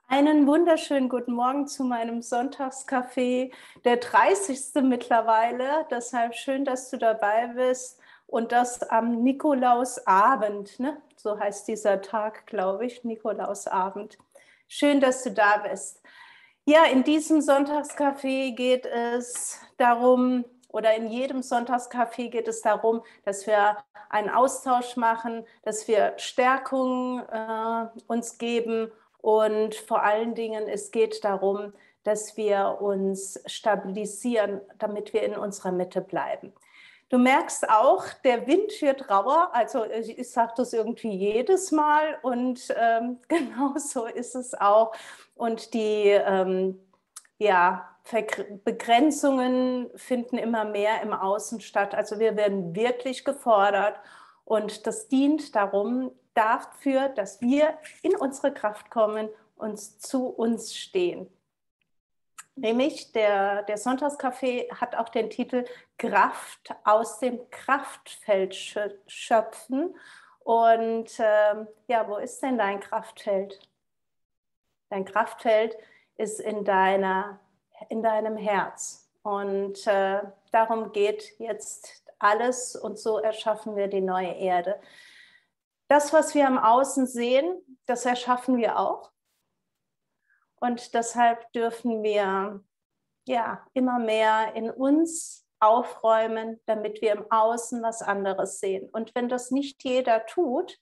Einen wunderschönen guten Morgen zu meinem Sonntagskaffee, der 30. mittlerweile. Deshalb schön, dass du dabei bist und das am Nikolausabend, ne? So heißt dieser Tag, glaube ich, Nikolausabend. Schön, dass du da bist. Ja, in diesem Sonntagskaffee geht es darum, oder in jedem Sonntagskaffee geht es darum, dass wir einen Austausch machen, dass wir Stärkung uns geben. Und vor allen Dingen, es geht darum, dass wir uns stabilisieren, damit wir in unserer Mitte bleiben. Du merkst auch, der Wind wird rauer, also ich sage das irgendwie jedes Mal und genau so ist es auch. Und die ja, Begrenzungen finden immer mehr im Außen statt. Also wir werden wirklich gefordert und das dient dafür, dass wir in unsere Kraft kommen und zu uns stehen. Nämlich der Sonntagskaffee hat auch den Titel Kraft aus dem Kraftfeld schöpfen. Und ja, wo ist denn dein Kraftfeld? Dein Kraftfeld ist in deinem Herz. Und darum geht jetzt alles und so erschaffen wir die neue Erde. Das, was wir im Außen sehen, das erschaffen wir auch. Und deshalb dürfen wir ja immer mehr in uns aufräumen, damit wir im Außen was anderes sehen. Und wenn das nicht jeder tut,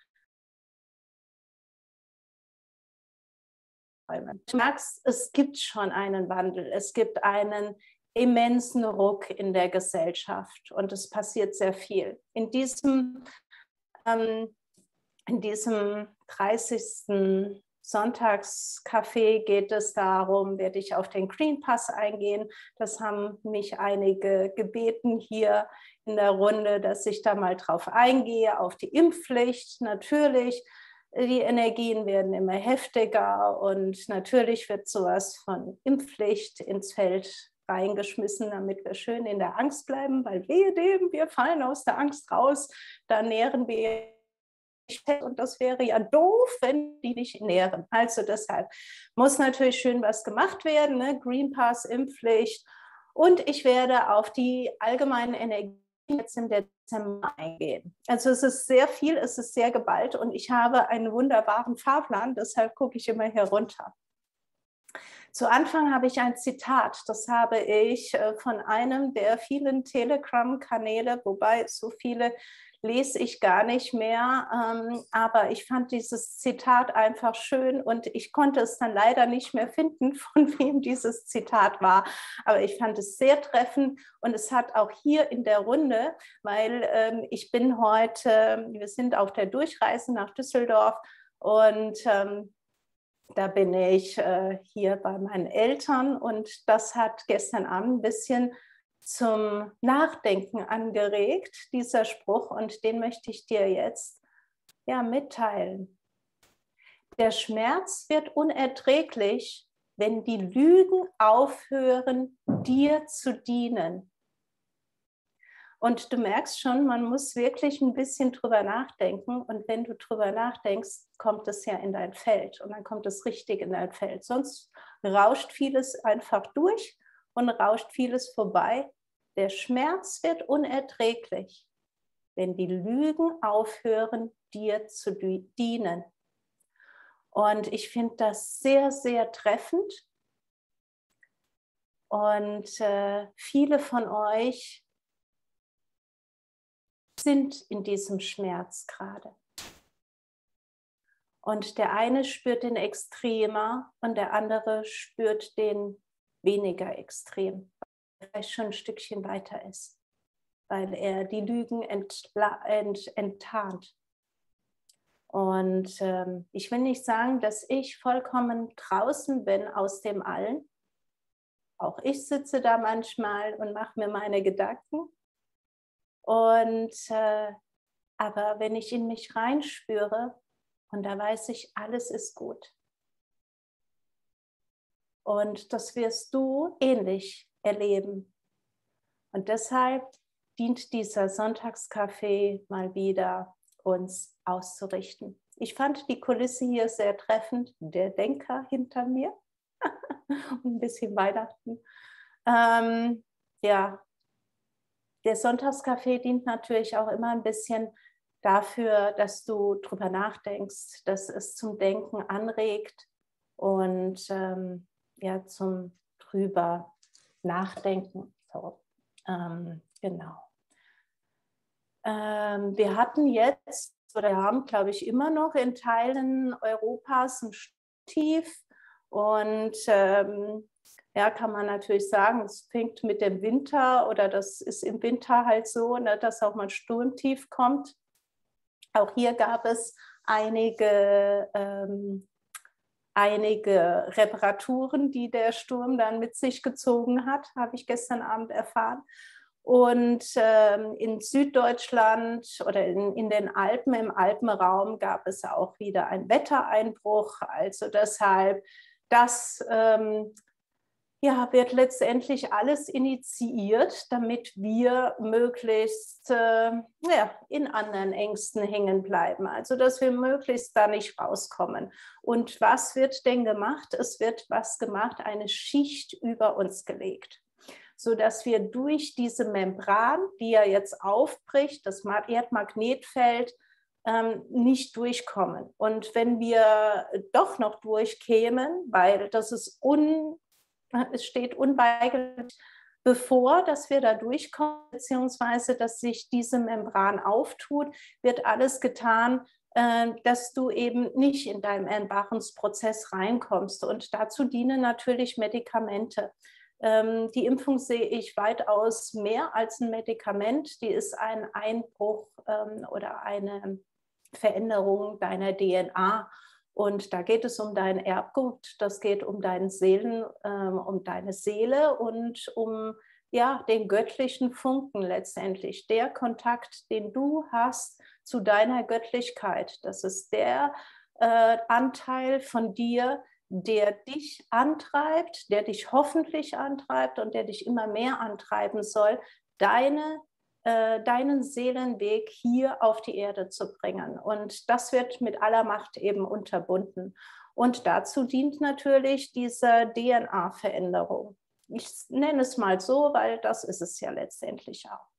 du merkst, es gibt schon einen Wandel, es gibt einen immensen Ruck in der Gesellschaft und es passiert sehr viel. In diesem 30. Sonntagscafé geht es darum, werde ich auf den Green Pass eingehen. Das haben mich einige gebeten hier in der Runde, dass ich da mal drauf eingehe, auf die Impfpflicht. Natürlich, die Energien werden immer heftiger und natürlich wird sowas von Impfpflicht ins Feld reingeschmissen, damit wir schön in der Angst bleiben, weil wehe dem, wir fallen aus der Angst raus, da nähren wir und das wäre ja doof, wenn die nicht nähren. Also deshalb muss natürlich schön was gemacht werden, ne? Green Pass, Impfpflicht. Und ich werde auf die allgemeinen Energien jetzt im Dezember eingehen. Also es ist sehr viel, es ist sehr geballt und ich habe einen wunderbaren Fahrplan, deshalb gucke ich immer hier runter. Zu Anfang habe ich ein Zitat, das habe ich von einem der vielen Telegram-Kanäle, wobei so viele lese ich gar nicht mehr, aber ich fand dieses Zitat einfach schön und ich konnte es dann leider nicht mehr finden, von wem dieses Zitat war, aber ich fand es sehr treffend und es hat auch hier in der Runde, weil ich bin heute, wir sind auf der Durchreise nach Düsseldorf und da bin ich hier bei meinen Eltern und das hat gestern Abend ein bisschen zum Nachdenken angeregt, dieser Spruch, und den möchte ich dir jetzt ja mitteilen. Der Schmerz wird unerträglich, wenn die Lügen aufhören, dir zu dienen. Und du merkst schon, man muss wirklich ein bisschen drüber nachdenken. Und wenn du drüber nachdenkst, kommt es ja in dein Feld. Und dann kommt es richtig in dein Feld. Sonst rauscht vieles einfach durch und rauscht vieles vorbei. Der Schmerz wird unerträglich, wenn die Lügen aufhören, dir zu dienen. Und ich finde das sehr, sehr treffend. Und viele von euch sind in diesem Schmerz gerade. Und der eine spürt den extremer und der andere spürt den weniger extrem, weil er vielleicht schon ein Stückchen weiter ist, weil er die Lügen enttarnt. Und ich will nicht sagen, dass ich vollkommen draußen bin aus dem Allen. Auch ich sitze da manchmal und mache mir meine Gedanken. Und aber wenn ich in mich reinspüre, und da weiß ich, alles ist gut. Und das wirst du ähnlich erleben. Und deshalb dient dieser Sonntagskaffee mal wieder, uns auszurichten. Ich fand die Kulisse hier sehr treffend, der Denker hinter mir und ein bisschen Weihnachten. Ja, der Sonntagskaffee dient natürlich auch immer ein bisschen dafür, dass du drüber nachdenkst, dass es zum Denken anregt und ja, zum drüber nachdenken. So, genau. Wir hatten jetzt, oder wir haben, glaube ich, immer noch in Teilen Europas ein Tief. Und ja, kann man natürlich sagen, es fängt mit dem Winter oder das ist im Winter halt so, ne, dass auch mal ein Sturmtief kommt. Auch hier gab es einige Reparaturen, die der Sturm dann mit sich gezogen hat, habe ich gestern Abend erfahren. Und in Süddeutschland oder in den Alpen, im Alpenraum, gab es auch wieder einen Wettereinbruch. Also deshalb, das ja, wird letztendlich alles initiiert, damit wir möglichst ja, in anderen Ängsten hängen bleiben. Also dass wir möglichst da nicht rauskommen. Und was wird denn gemacht? Es wird was gemacht, eine Schicht über uns gelegt, sodass wir durch diese Membran, die ja jetzt aufbricht, das Erdmagnetfeld, nicht durchkommen. Und wenn wir doch noch durchkämen, weil das ist es steht unweigerlich bevor, dass wir da durchkommen, beziehungsweise dass sich diese Membran auftut, wird alles getan, dass du eben nicht in deinem Erwachungsprozess reinkommst. Und dazu dienen natürlich Medikamente. Die Impfung sehe ich weitaus mehr als ein Medikament. Die ist ein Einbruch oder eine Veränderung deiner DNA. Und da geht es um dein Erbgut, das geht um deine Seele und um ja, den göttlichen Funken letztendlich. Der Kontakt, den du hast zu deiner Göttlichkeit, das ist der Anteil von dir, der dich antreibt, der dich hoffentlich antreibt und der dich immer mehr antreiben soll, deinen Seelenweg hier auf die Erde zu bringen. Und das wird mit aller Macht eben unterbunden. Und dazu dient natürlich diese DNA-Veränderung. Ich nenne es mal so, weil das ist es ja letztendlich auch.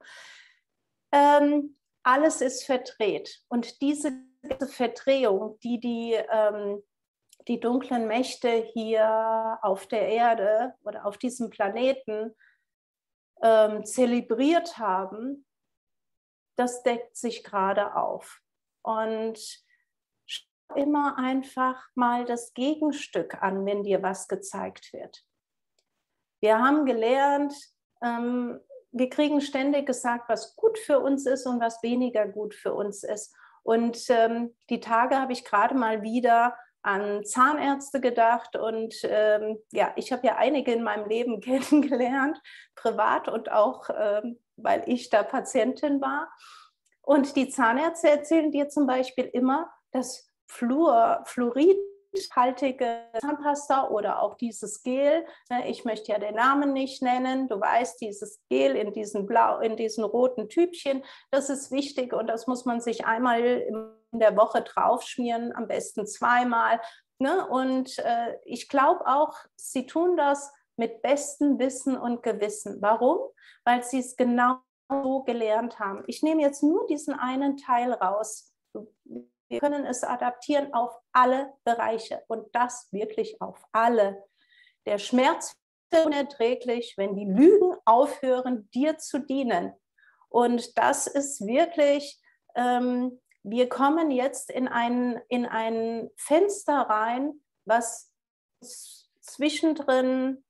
Alles ist verdreht. Und diese Verdrehung, die dunklen Mächte hier auf der Erde oder auf diesem Planeten zelebriert haben, das deckt sich gerade auf. Und schau immer einfach mal das Gegenstück an, wenn dir was gezeigt wird. Wir haben gelernt, wir kriegen ständig gesagt, was gut für uns ist und was weniger gut für uns ist. Und die Tage habe ich gerade mal wieder an Zahnärzte gedacht und ja, ich habe ja einige in meinem Leben kennengelernt, privat und auch, weil ich da Patientin war. Und die Zahnärzte erzählen dir zum Beispiel immer, dass fluoridhaltige Zahnpasta oder auch dieses Gel, ich möchte ja den Namen nicht nennen, du weißt, dieses Gel in diesen roten Tübchen, das ist wichtig und das muss man sich einmal in der Woche draufschmieren, am besten zweimal. Ne? Und ich glaube auch, sie tun das mit bestem Wissen und Gewissen. Warum? Weil sie es genau so gelernt haben. Ich nehme jetzt nur diesen einen Teil raus. Wir können es adaptieren auf alle Bereiche und das wirklich auf alle. Der Schmerz ist unerträglich, wenn die Lügen aufhören, dir zu dienen. Und das ist wirklich, wir kommen jetzt in ein Fenster rein, was zwischendrin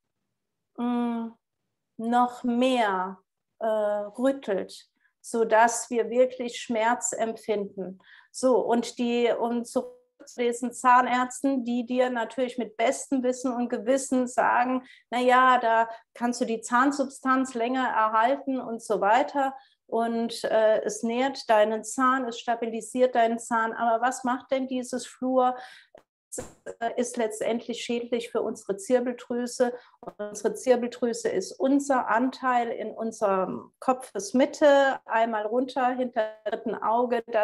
noch mehr rüttelt, sodass wir wirklich Schmerz empfinden. So, und zu diesen Zahnärzten, die dir natürlich mit bestem Wissen und Gewissen sagen, naja, da kannst du die Zahnsubstanz länger erhalten und so weiter. Und es nährt deinen Zahn, es stabilisiert deinen Zahn. Aber was macht denn dieses Fluor? Ist letztendlich schädlich für unsere Zirbeldrüse. Unsere Zirbeldrüse ist unser Anteil in unserem Kopfesmitte, einmal runter hinter dem dritten Auge, das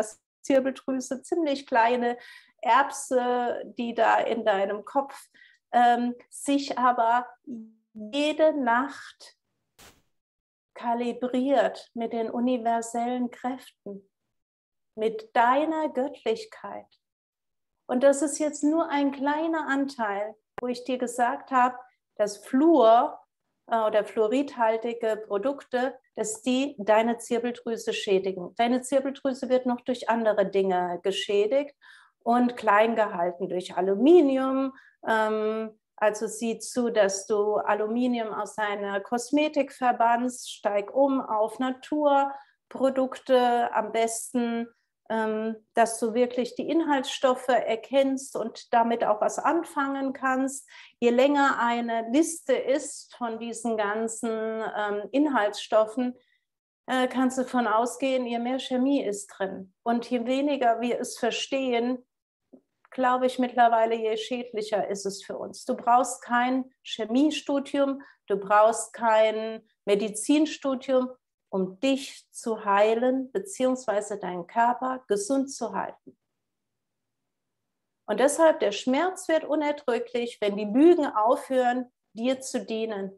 Zirbeldrüse, ziemlich kleine Erbse, die da in deinem Kopf sich aber jede Nacht kalibriert mit den universellen Kräften, mit deiner Göttlichkeit. Und das ist jetzt nur ein kleiner Anteil, wo ich dir gesagt habe, dass Fluor oder fluoridhaltige Produkte, dass die deine Zirbeldrüse schädigen. Deine Zirbeldrüse wird noch durch andere Dinge geschädigt und klein gehalten durch Aluminium. Also sieh zu, dass du Aluminium aus deiner Kosmetik verbannst, steig um auf Naturprodukte, am besten, dass du wirklich die Inhaltsstoffe erkennst und damit auch was anfangen kannst. Je länger eine Liste ist von diesen ganzen Inhaltsstoffen, kannst du davon ausgehen, je mehr Chemie ist drin. Und je weniger wir es verstehen, glaube ich mittlerweile, je schädlicher ist es für uns. Du brauchst kein Chemiestudium, du brauchst kein Medizinstudium, um dich zu heilen, beziehungsweise deinen Körper gesund zu halten. Und deshalb, der Schmerz wird unerträglich, wenn die Lügen aufhören, dir zu dienen.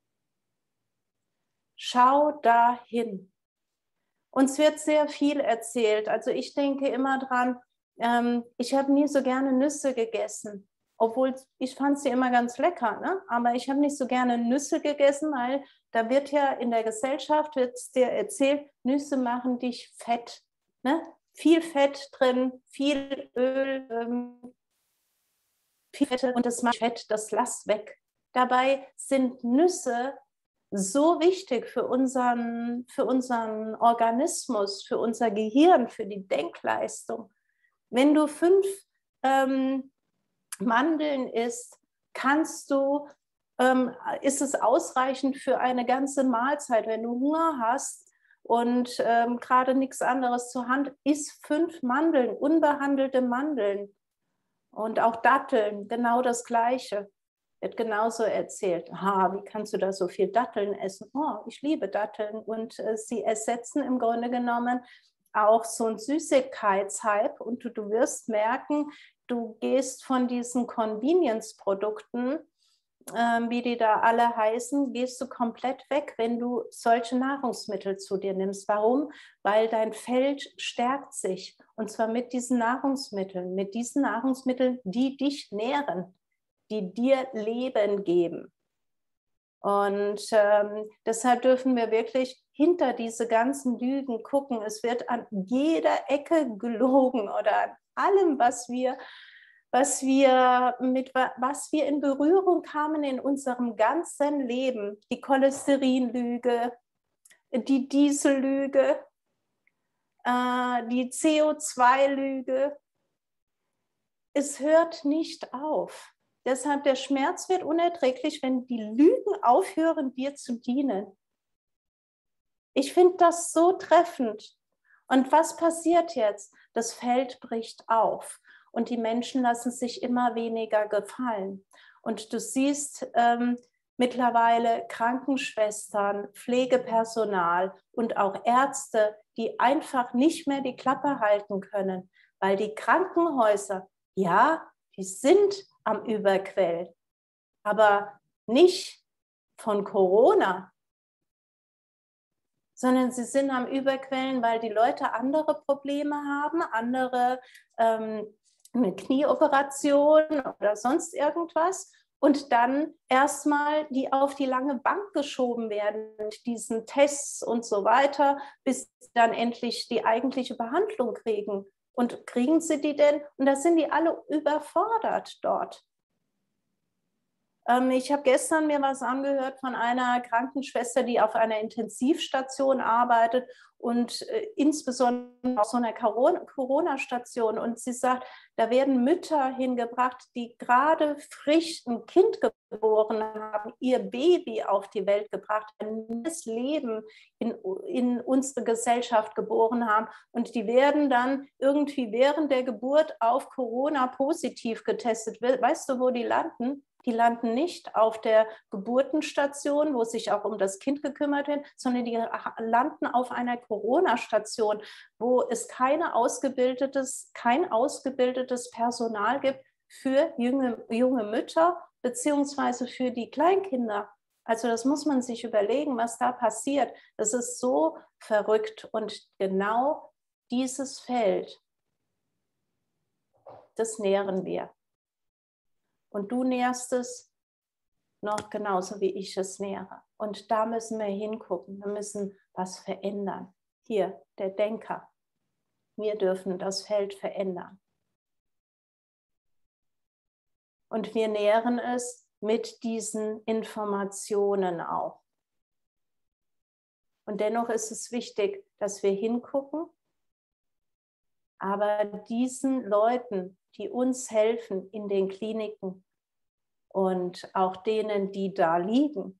Schau dahin. Uns wird sehr viel erzählt. Also ich denke immer dran, ich habe nie so gerne Nüsse gegessen, obwohl ich fand sie immer ganz lecker, ne? Aber ich habe nicht so gerne Nüsse gegessen, weil da wird ja in der Gesellschaft wird dir erzählt, Nüsse machen dich fett, ne? Viel Fett drin, viel Öl, viel Fett und das macht Fett, das lass weg. Dabei sind Nüsse so wichtig für unseren Organismus, für unser Gehirn, für die Denkleistung. Wenn du 5 Mandeln isst, ist es ausreichend für eine ganze Mahlzeit. Wenn du Hunger hast und gerade nichts anderes zur Hand, iss 5 Mandeln, unbehandelte Mandeln. Und auch Datteln, genau das Gleiche. Wird genauso erzählt. Wie kannst du da so viel Datteln essen? Oh, ich liebe Datteln. Und sie ersetzen im Grunde genommen auch so ein Süßigkeitshype und du wirst merken, du gehst von diesen Convenience-Produkten, wie die da alle heißen, gehst du komplett weg, wenn du solche Nahrungsmittel zu dir nimmst. Warum? Weil dein Feld stärkt sich und zwar mit diesen Nahrungsmitteln, die dich nähren, die dir Leben geben. Und deshalb dürfen wir wirklich hinter diese ganzen Lügen gucken. Es wird an jeder Ecke gelogen oder an allem, was wir in Berührung kamen in unserem ganzen Leben. Die Cholesterinlüge, die Diesellüge, die CO2-Lüge. Es hört nicht auf. Deshalb der Schmerz wird unerträglich, wenn die Lügen aufhören, dir zu dienen. Ich finde das so treffend. Und was passiert jetzt? Das Feld bricht auf und die Menschen lassen sich immer weniger gefallen. Und du siehst mittlerweile Krankenschwestern, Pflegepersonal und auch Ärzte, die einfach nicht mehr die Klappe halten können, weil die Krankenhäuser, ja, die sind am Überquellen, aber nicht von Corona, sondern sie sind am Überquellen, weil die Leute andere Probleme haben, eine Knieoperation oder sonst irgendwas und dann erstmal die auf die lange Bank geschoben werden mit diesen Tests und so weiter, bis sie dann endlich die eigentliche Behandlung kriegen. Und kriegen sie die denn? Und da sind die alle überfordert dort. Ich habe gestern mir was angehört von einer Krankenschwester, die auf einer Intensivstation arbeitet und insbesondere auf so einer Corona-Station. Und sie sagt, da werden Mütter hingebracht, die gerade frisch ein Kind geboren haben, ihr Baby auf die Welt gebracht, ein neues Leben in unsere Gesellschaft geboren haben. Und die werden dann irgendwie während der Geburt auf Corona positiv getestet. Weißt du, wo die landen? Die landen nicht auf der Geburtenstation, wo sich auch um das Kind gekümmert wird, sondern die landen auf einer Corona-Station, wo es kein ausgebildetes Personal gibt für junge Mütter beziehungsweise für die Kleinkinder. Also das muss man sich überlegen, was da passiert. Das ist so verrückt. Und genau dieses Feld, das nähren wir. Und du nährst es noch genauso, wie ich es nähere. Und da müssen wir hingucken. Wir müssen was verändern. Hier, der Denker. Wir dürfen das Feld verändern. Und wir nähren es mit diesen Informationen auch. Und dennoch ist es wichtig, dass wir hingucken, aber diesen Leuten, die uns helfen in den Kliniken und auch denen, die da liegen,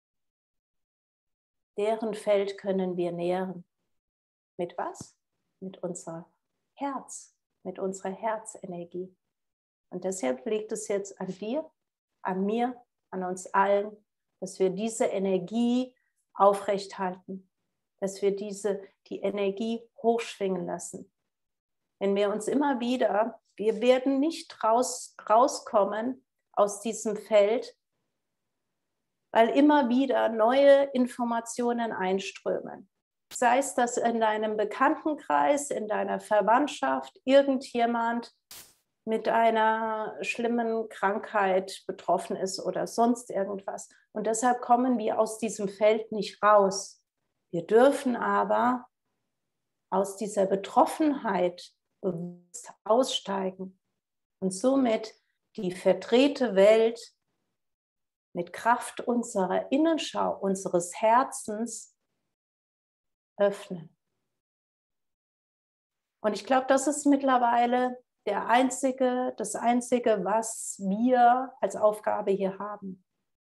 deren Feld können wir nähren. Mit was? Mit unserem Herz, mit unserer Herzenergie. Und deshalb liegt es jetzt an dir, an mir, an uns allen, dass wir diese Energie aufrechthalten, dass wir die Energie hochschwingen lassen. Wenn wir uns immer wieder, wir werden nicht rauskommen aus diesem Feld, weil immer wieder neue Informationen einströmen. Sei es, dass in deinem Bekanntenkreis, in deiner Verwandtschaft irgendjemand mit einer schlimmen Krankheit betroffen ist oder sonst irgendwas. Und deshalb kommen wir aus diesem Feld nicht raus. Wir dürfen aber aus dieser Betroffenheit bewusst aussteigen und somit die verdrehte Welt mit Kraft unserer Innenschau, unseres Herzens öffnen. Und ich glaube, das ist mittlerweile das Einzige, was wir als Aufgabe hier haben.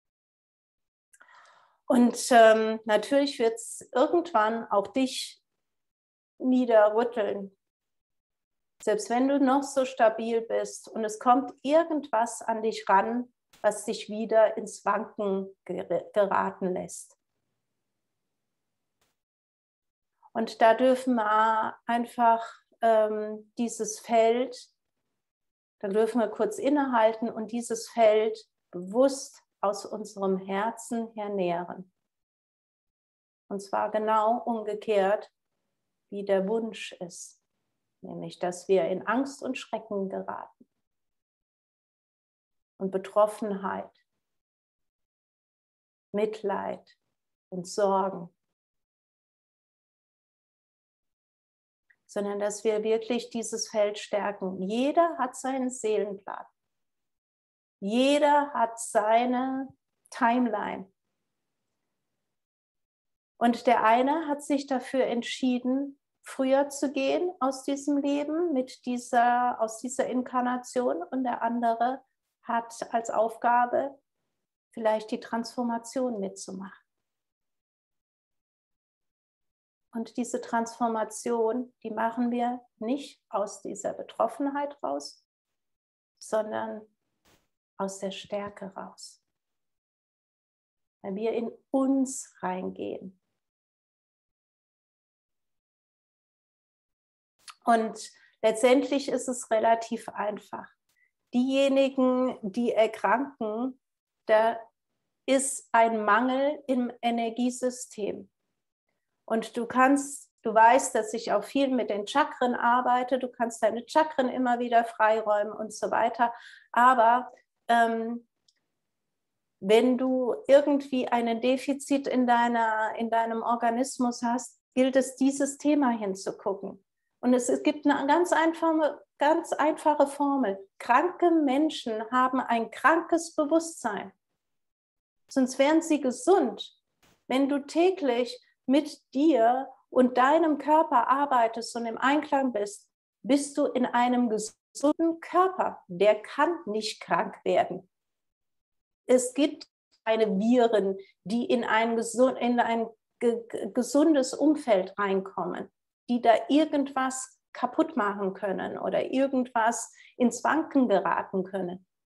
Und natürlich wird es irgendwann auch dich niederrütteln. Selbst wenn du noch so stabil bist und es kommt irgendwas an dich ran, was dich wieder ins Wanken geraten lässt. Und da dürfen wir einfach dieses Feld, da dürfen wir kurz innehalten und dieses Feld bewusst aus unserem Herzen her nähren. Und zwar genau umgekehrt, wie der Wunsch ist. Nämlich, dass wir in Angst und Schrecken geraten und Betroffenheit, Mitleid und Sorgen. Sondern dass wir wirklich dieses Feld stärken. Jeder hat seinen Seelenplan. Jeder hat seine Timeline. Und der eine hat sich dafür entschieden, früher zu gehen aus diesem Leben, aus dieser Inkarnation. Und der andere hat als Aufgabe, vielleicht die Transformation mitzumachen. Und diese Transformation, die machen wir nicht aus dieser Betroffenheit raus, sondern aus der Stärke raus. Weil wir in uns reingehen. Und letztendlich ist es relativ einfach. Diejenigen, die erkranken, da ist ein Mangel im Energiesystem. Und du weißt, dass ich auch viel mit den Chakren arbeite, du kannst deine Chakren immer wieder freiräumen und so weiter. Aber wenn du irgendwie ein Defizit in deinem Organismus hast, gilt es, dieses Thema hinzugucken. Und es gibt eine ganz einfache Formel. Kranke Menschen haben ein krankes Bewusstsein. Sonst wären sie gesund. Wenn du täglich mit dir und deinem Körper arbeitest und im Einklang bist, bist du in einem gesunden Körper. Der kann nicht krank werden. Es gibt keine Viren, die in ein gesundes Umfeld reinkommen, die da irgendwas kaputt machen können oder irgendwas ins Wanken geraten können.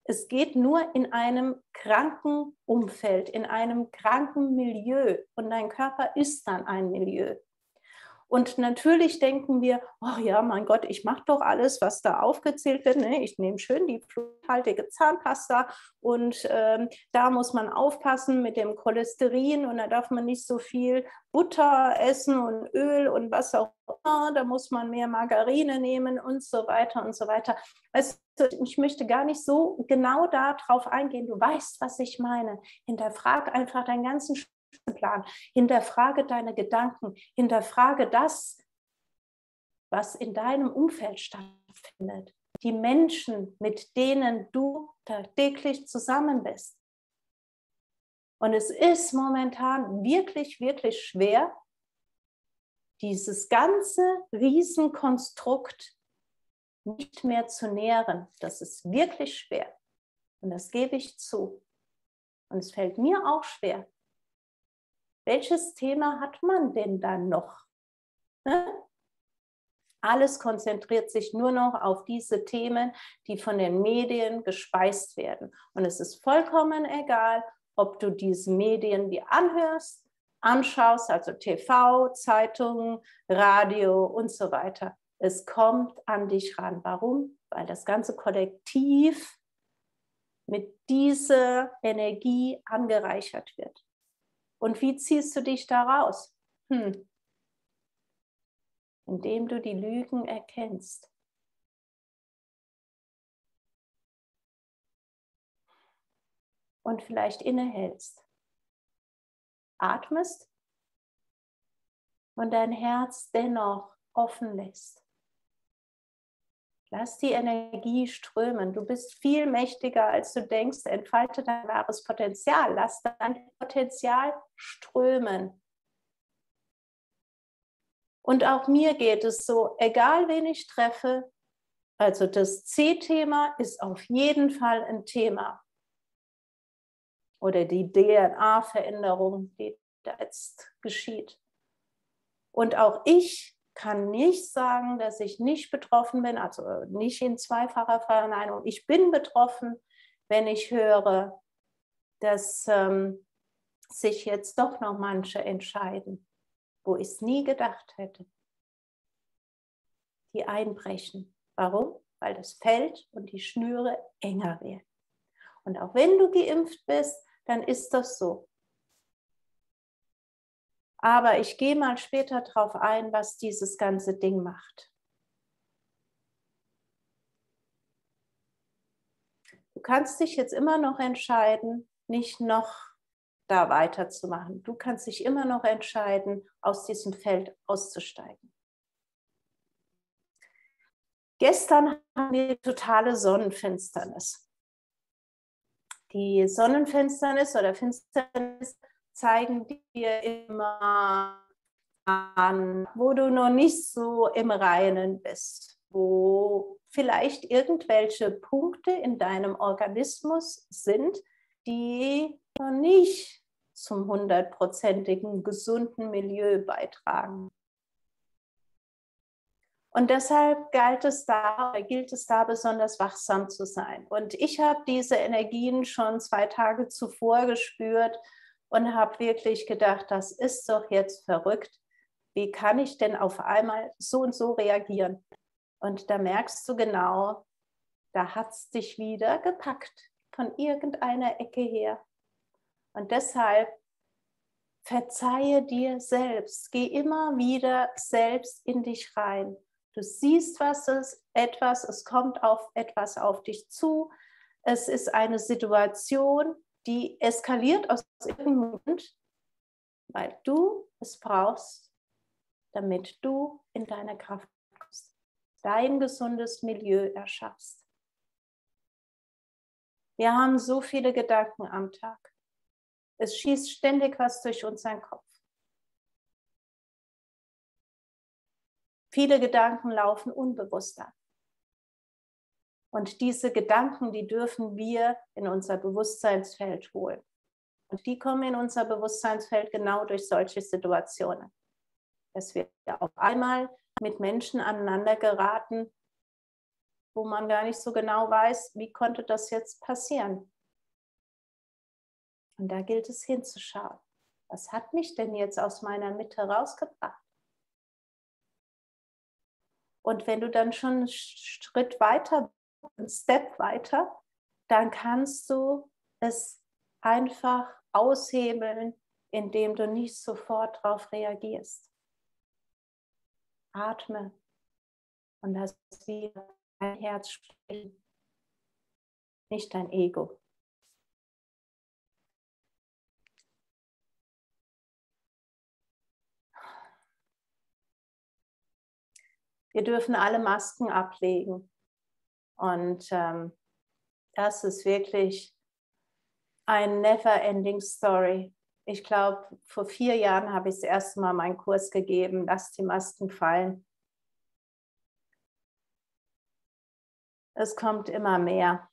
Es geht nur in einem kranken Umfeld, in einem kranken Milieu. Und dein Körper ist dann ein Milieu. Und natürlich denken wir, oh ja, mein Gott, ich mache doch alles, was da aufgezählt wird. Ne? Ich nehme schön die fluorhaltige Zahnpasta und da muss man aufpassen mit dem Cholesterin und da darf man nicht so viel Butter essen und Öl und was auch immer. Da muss man mehr Margarine nehmen und so weiter und so weiter. Weißt du, ich möchte gar nicht so genau darauf eingehen. Du weißt, was ich meine. Hinterfrag einfach deinen ganzen Plan. Hinterfrage deine Gedanken, hinterfrage das, was in deinem Umfeld stattfindet. Die Menschen, mit denen du täglich zusammen bist. Und es ist momentan wirklich, wirklich schwer, dieses ganze Riesenkonstrukt nicht mehr zu nähren. Das ist wirklich schwer. Und das gebe ich zu. Und es fällt mir auch schwer. Welches Thema hat man denn dann noch? Ne? Alles konzentriert sich nur noch auf diese Themen, die von den Medien gespeist werden. Und es ist vollkommen egal, ob du diese Medien dir anhörst, anschaust, also TV, Zeitungen, Radio und so weiter. Es kommt an dich ran. Warum? Weil das ganze Kollektiv mit dieser Energie angereichert wird. Und wie ziehst du dich da raus? Indem du die Lügen erkennst. Und vielleicht innehältst. Atmest und dein Herz dennoch offen lässt. Lass die Energie strömen. Du bist viel mächtiger, als du denkst. Entfalte dein wahres Potenzial. Lass dein Potenzial strömen. Und auch mir geht es so, egal wen ich treffe, also das C-Thema ist auf jeden Fall ein Thema. Oder die DNA-Veränderung, die da jetzt geschieht. Und auch ich kann nicht sagen, dass ich nicht betroffen bin, also nicht in zweifacher Verneinung. Ich bin betroffen, wenn ich höre, dass sich jetzt doch noch manche entscheiden, wo ich es nie gedacht hätte. Die einbrechen. Warum? Weil das Feld und die Schnüre enger werden. Und auch wenn du geimpft bist, dann ist das so. Aber ich gehe mal später darauf ein, was dieses ganze Ding macht. Du kannst dich jetzt immer noch entscheiden, nicht noch da weiterzumachen. Du kannst dich immer noch entscheiden, aus diesem Feld auszusteigen. Gestern hatten wir totale Sonnenfinsternis. Die Sonnenfinsternis oder Finsternis zeigen dir immer an, wo du noch nicht so im Reinen bist, wo vielleicht irgendwelche Punkte in deinem Organismus sind, die noch nicht zum 100%igen gesunden Milieu beitragen. Und deshalb gilt es da besonders wachsam zu sein. Und ich habe diese Energien schon 2 Tage zuvor gespürt und habe wirklich gedacht, das ist doch jetzt verrückt. Wie kann ich denn auf einmal so und so reagieren? Und da merkst du genau, da hat es dich wieder gepackt von irgendeiner Ecke her. Und deshalb verzeihe dir selbst. Geh immer wieder selbst in dich rein. Du siehst, es kommt auf etwas auf dich zu. Es ist eine Situation, die eskaliert aus irgendeinem Grund, weil du es brauchst, damit du in deine Kraft kommst, dein gesundes Milieu erschaffst. Wir haben so viele Gedanken am Tag. Es schießt ständig was durch unseren Kopf. Viele Gedanken laufen unbewusst ab. Und diese Gedanken, die dürfen wir in unser Bewusstseinsfeld holen. Und die kommen in unser Bewusstseinsfeld genau durch solche Situationen. Dass wir auf einmal mit Menschen aneinander geraten, wo man gar nicht so genau weiß, wie konnte das jetzt passieren. Und da gilt es hinzuschauen. Was hat mich denn jetzt aus meiner Mitte rausgebracht? Und wenn du dann schon einen Schritt weiter, einen Step weiter, dann kannst du es einfach aushebeln, indem du nicht sofort darauf reagierst. Atme und lass wieder dein Herz sprechen, nicht dein Ego. Wir dürfen alle Masken ablegen. Und das ist wirklich ein never-ending Story. Ich glaube, vor 4 Jahren habe ich das erste Mal meinen Kurs gegeben, lass die Masken fallen. Es kommt immer mehr.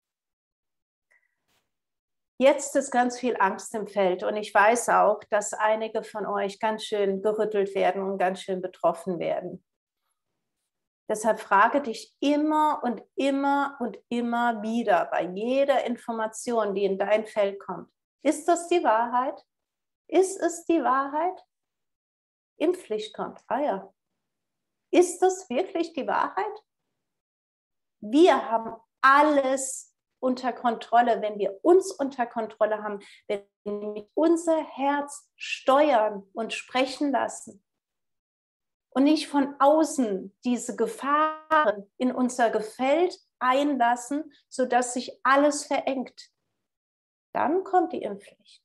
Jetzt ist ganz viel Angst im Feld und ich weiß auch, dass einige von euch ganz schön gerüttelt werden und ganz schön betroffen werden. Deshalb frage dich immer und immer und immer wieder bei jeder Information, die in dein Feld kommt, ist das die Wahrheit? Ist es die Wahrheit? Impfpflicht kommt. Ah ja. Ist das wirklich die Wahrheit? Wir haben alles unter Kontrolle, wenn wir uns unter Kontrolle haben, wenn wir unser Herz steuern und sprechen lassen und nicht von außen diese Gefahren in unser Feld einlassen, sodass sich alles verengt. Dann kommt die Impfpflicht.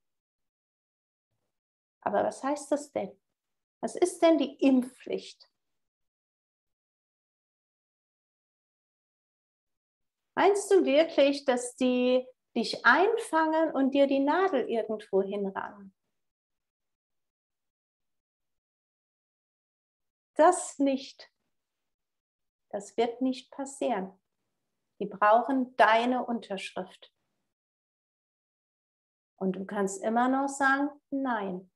Aber was heißt das denn? Was ist denn die Impfpflicht? Meinst du wirklich, dass die dich einfangen und dir die Nadel irgendwo hinrammen? Das nicht. Das wird nicht passieren. Die brauchen deine Unterschrift. Und du kannst immer noch sagen, nein.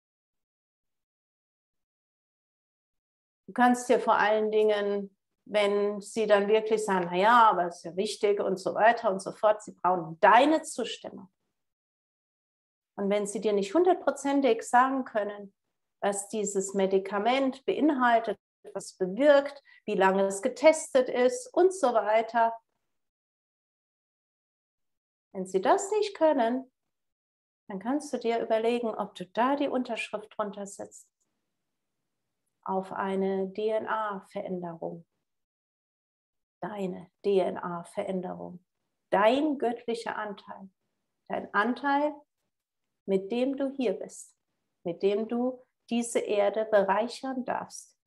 Du kannst dir vor allen Dingen, wenn sie dann wirklich sagen, naja, aber es ist ja wichtig und so weiter und so fort, sie brauchen deine Zustimmung. Und wenn sie dir nicht 100%ig sagen können, was dieses Medikament beinhaltet, was bewirkt, wie lange es getestet ist und so weiter, wenn sie das nicht können, dann kannst du dir überlegen, ob du da die Unterschrift drunter setzt auf eine DNA-Veränderung. Deine DNA-Veränderung. Dein göttlicher Anteil. Dein Anteil, mit dem du hier bist. Mit dem du diese Erde bereichern darfst.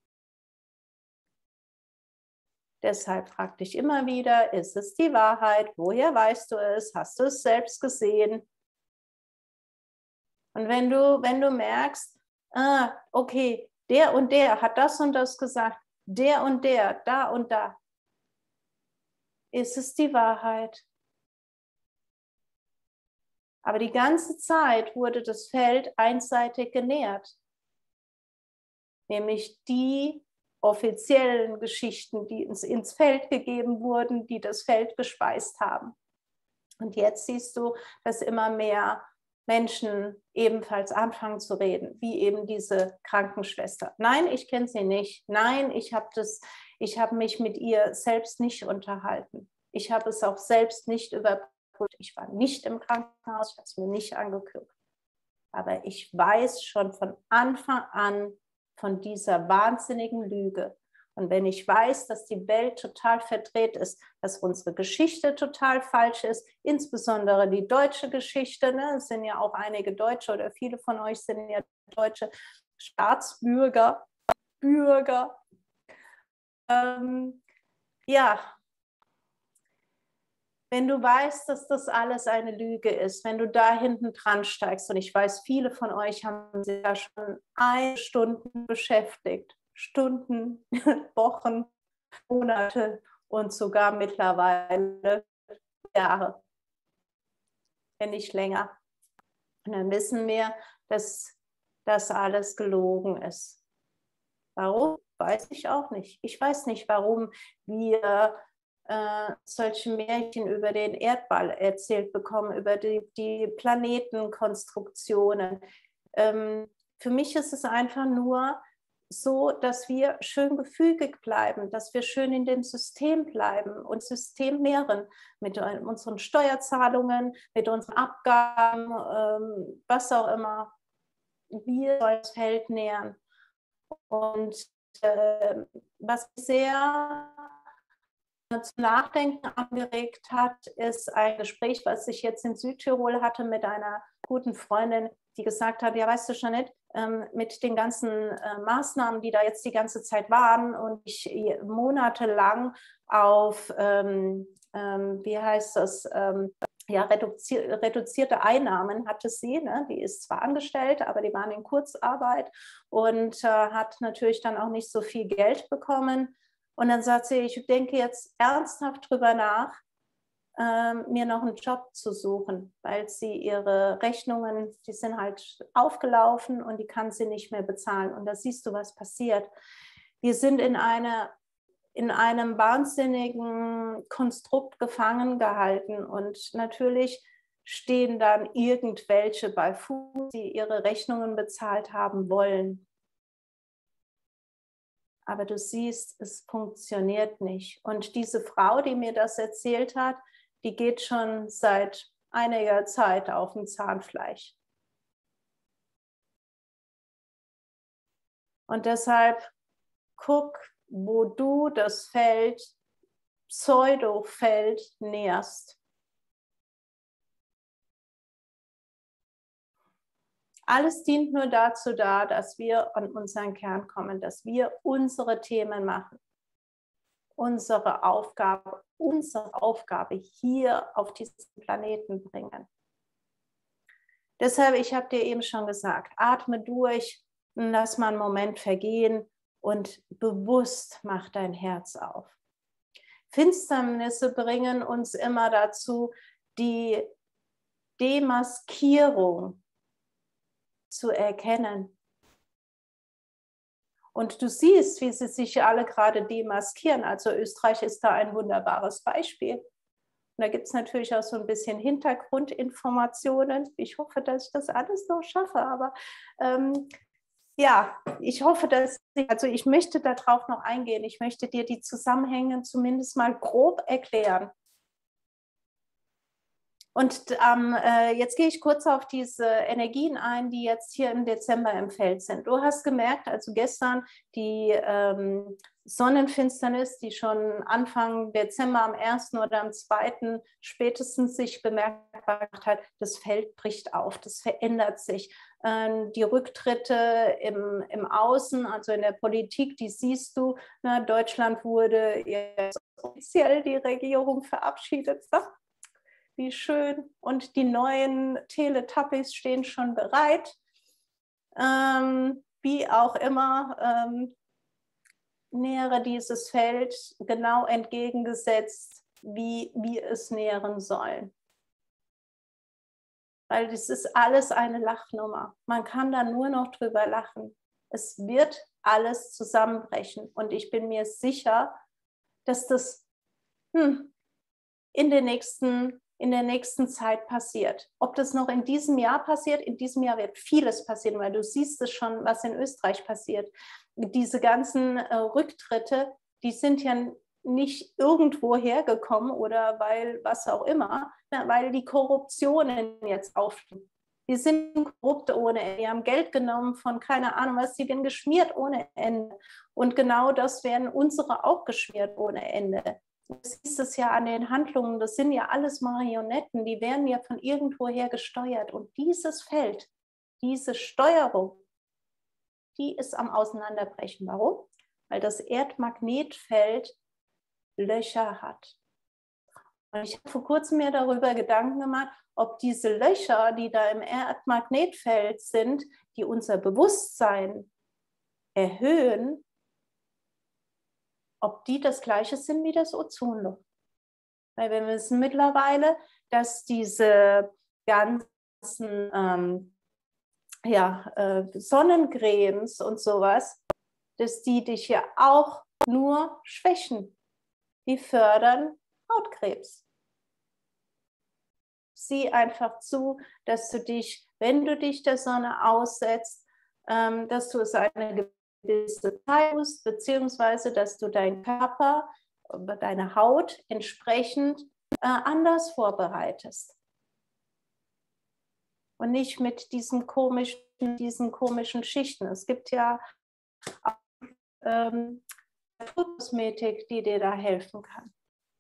Deshalb frag dich immer wieder, ist es die Wahrheit? Woher weißt du es? Hast du es selbst gesehen? Und wenn du merkst, okay, der und der hat das und das gesagt, der und der, da und da, ist es die Wahrheit. Aber die ganze Zeit wurde das Feld einseitig genährt. Nämlich die offiziellen Geschichten, die ins Feld gegeben wurden, die das Feld gespeist haben. Und jetzt siehst du, dass immer mehr Menschen ebenfalls anfangen zu reden, wie eben diese Krankenschwester. Nein, ich kenne sie nicht. Nein, ich habe mich mit ihr selbst nicht unterhalten. Ich habe es auch selbst nicht überprüft. Ich war nicht im Krankenhaus, ich habe es mir nicht angeguckt. Aber ich weiß schon von Anfang an von dieser wahnsinnigen Lüge. Und wenn ich weiß, dass die Welt total verdreht ist, dass unsere Geschichte total falsch ist, insbesondere die deutsche Geschichte, ne? Es sind ja auch einige Deutsche oder viele von euch sind ja deutsche Staatsbürger, ja, wenn du weißt, dass das alles eine Lüge ist, wenn du da hinten dran steigst, und ich weiß, viele von euch haben sich ja schon 1 Stunde beschäftigt, Stunden, Wochen, Monate und sogar mittlerweile Jahre, wenn nicht länger. Und dann wissen wir, dass das alles gelogen ist. Warum? weiß ich auch nicht. Ich weiß nicht, warum wir solche Märchen über den Erdball erzählt bekommen, über die Planetenkonstruktionen. Für mich ist es einfach nur so, dass wir schön gefügig bleiben, dass wir schön in dem System bleiben und System mehren mit unseren Steuerzahlungen, mit unseren Abgaben, was auch immer. Wir sollen das Feld nähren. Und was sehr zum Nachdenken angeregt hat, ist ein Gespräch, was ich jetzt in Südtirol hatte mit einer guten Freundin, die gesagt hat, ja, weißt du, Jeanette, mit den ganzen Maßnahmen, die da jetzt die ganze Zeit waren und ich monatelang auf, wie heißt das, ja, reduzierte Einnahmen hatte sie. Ne? Die ist zwar angestellt, aber die waren in Kurzarbeit und hat natürlich dann auch nicht so viel Geld bekommen. Und dann sagt sie, ich denke jetzt ernsthaft drüber nach, mir noch einen Job zu suchen, weil sie ihre Rechnungen, die sind halt aufgelaufen und die kann sie nicht mehr bezahlen. Und da siehst du, was passiert. Wir sind in einem wahnsinnigen Konstrukt gefangen gehalten und natürlich stehen dann irgendwelche bei Fuß, die ihre Rechnungen bezahlt haben wollen. Aber du siehst, es funktioniert nicht. Und diese Frau, die mir das erzählt hat, die geht schon seit einiger Zeit auf dem Zahnfleisch. Und deshalb guck, wo du das Feld, Pseudofeld nährst. Alles dient nur dazu da, dass wir an unseren Kern kommen, dass wir unsere Themen machen. Unsere Aufgabe hier auf diesen Planeten bringen. Deshalb, ich habe dir eben schon gesagt, atme durch, lass mal einen Moment vergehen und bewusst mach dein Herz auf. Finsternisse bringen uns immer dazu, die Demaskierung zu erkennen. Und du siehst, wie sie sich alle gerade demaskieren. Also Österreich ist da ein wunderbares Beispiel. Und da gibt es natürlich auch so ein bisschen Hintergrundinformationen. Ich hoffe, dass ich das alles noch schaffe. Aber ja, ich hoffe, also ich möchte darauf noch eingehen. Ich möchte dir die Zusammenhänge zumindest mal grob erklären. Und jetzt gehe ich kurz auf diese Energien ein, die jetzt hier im Dezember im Feld sind. Du hast gemerkt, also gestern die Sonnenfinsternis, die schon Anfang Dezember am 1. oder am 2. spätestens sich bemerkbar gemacht hat, das Feld bricht auf, das verändert sich. Die Rücktritte im Außen, also in der Politik, die siehst du. Ne? Deutschland wurde jetzt offiziell die Regierung verabschiedet. Ne? Wie schön. Und die neuen Teletubbies stehen schon bereit. Wie auch immer, nähere dieses Feld genau entgegengesetzt, wie wir es nähren sollen. Weil das ist alles eine Lachnummer. Man kann da nur noch drüber lachen. Es wird alles zusammenbrechen. Und ich bin mir sicher, dass das in der nächsten Zeit passiert. Ob das noch in diesem Jahr passiert, in diesem Jahr wird vieles passieren, weil du siehst es schon, was in Österreich passiert. Diese ganzen Rücktritte, die sind ja nicht irgendwo hergekommen oder weil was auch immer, weil die Korruptionen jetzt aufstehen. Die sind korrupt ohne Ende. Die haben Geld genommen von keine Ahnung was, die werden geschmiert ohne Ende. Und genau das werden unsere auch geschmiert ohne Ende. Du siehst es ja an den Handlungen, das sind ja alles Marionetten, die werden ja von irgendwoher gesteuert. Und dieses Feld, diese Steuerung, die ist am Auseinanderbrechen. Warum? Weil das Erdmagnetfeld Löcher hat. Und ich habe vor kurzem mir darüber Gedanken gemacht, ob diese Löcher, die da im Erdmagnetfeld sind, die unser Bewusstsein erhöhen, ob die das Gleiche sind wie das Ozonloch. Weil wir wissen mittlerweile, dass diese ganzen Sonnencremes und sowas, dass die dich ja auch nur schwächen. Die fördern Hautkrebs. Sieh einfach zu, dass du dich, wenn du dich der Sonne aussetzt, dass du es eine gewisse Zeit tust, beziehungsweise dass du deinen Körper, deine Haut entsprechend anders vorbereitest. Und nicht mit diesen komischen Schichten. Es gibt ja Kosmetik, die dir da helfen kann.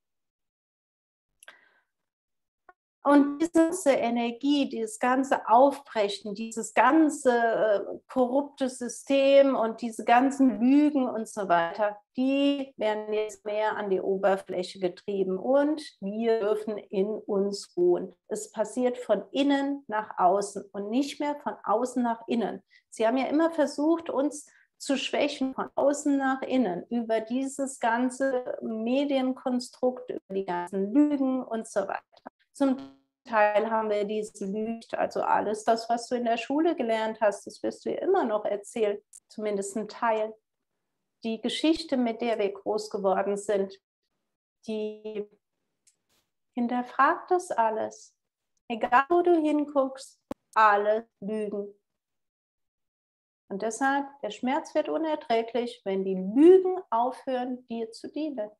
Und diese ganze Energie, dieses ganze Aufbrechen, dieses ganze korrupte System und diese ganzen Lügen und so weiter, die werden jetzt mehr an die Oberfläche getrieben und wir dürfen in uns ruhen. Es passiert von innen nach außen und nicht mehr von außen nach innen. Sie haben ja immer versucht, uns zu schwächen, von außen nach innen, über dieses ganze Medienkonstrukt, über die ganzen Lügen und so weiter. Zum Teil haben wir diese Lügen, also alles das, was du in der Schule gelernt hast, das wirst du ja immer noch erzählen, zumindest ein Teil. Die Geschichte, mit der wir groß geworden sind, die hinterfragt das alles. Egal, wo du hinguckst, alle Lügen. Und deshalb, der Schmerz wird unerträglich, wenn die Lügen aufhören, dir zu dienen.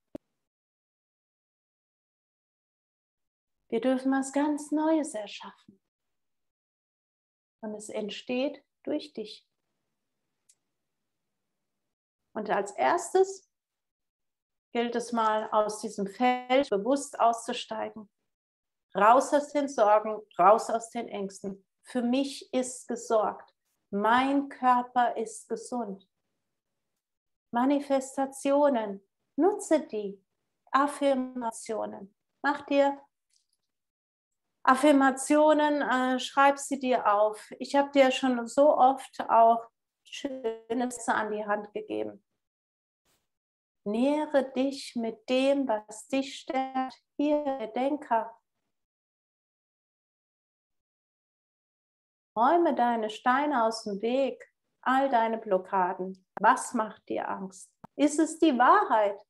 Wir dürfen was ganz Neues erschaffen. Und es entsteht durch dich. Und als erstes gilt es mal, aus diesem Feld bewusst auszusteigen. Raus aus den Sorgen, raus aus den Ängsten. Für mich ist gesorgt. Mein Körper ist gesund. Manifestationen, nutze die. Affirmationen. Mach dir Affirmationen, schreib sie dir auf. Ich habe dir schon so oft auch schöne Sätze an die Hand gegeben. Nähre dich mit dem, was dich stärkt. Hier, der Denker. Räume deine Steine aus dem Weg, all deine Blockaden. Was macht dir Angst? Ist es die Wahrheit?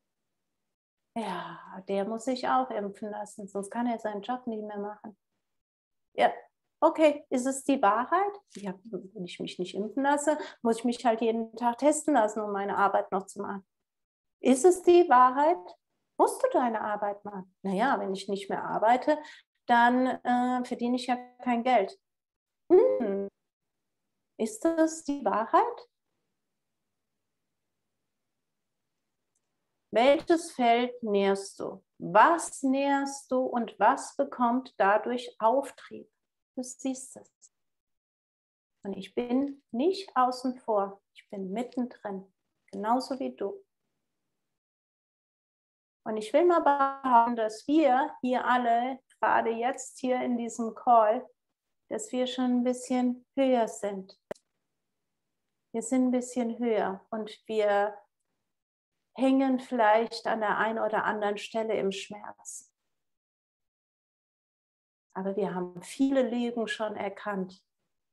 Ja, der muss sich auch impfen lassen, sonst kann er seinen Job nicht mehr machen. Ja, okay, ist es die Wahrheit? Ja, wenn ich mich nicht impfen lasse, muss ich mich halt jeden Tag testen lassen, um meine Arbeit noch zu machen. Ist es die Wahrheit? Musst du deine Arbeit machen? Naja, wenn ich nicht mehr arbeite, dann verdiene ich ja kein Geld. Ist das die Wahrheit? Welches Feld nährst du? Was nährst du und was bekommt dadurch Auftrieb? Du siehst es. Und ich bin nicht außen vor, ich bin mittendrin, genauso wie du. Und ich will mal behaupten, dass wir hier alle, gerade jetzt hier in diesem Call, dass wir schon ein bisschen höher sind. Wir sind ein bisschen höher und wir hängen vielleicht an der einen oder anderen Stelle im Schmerz. Aber wir haben viele Lügen schon erkannt.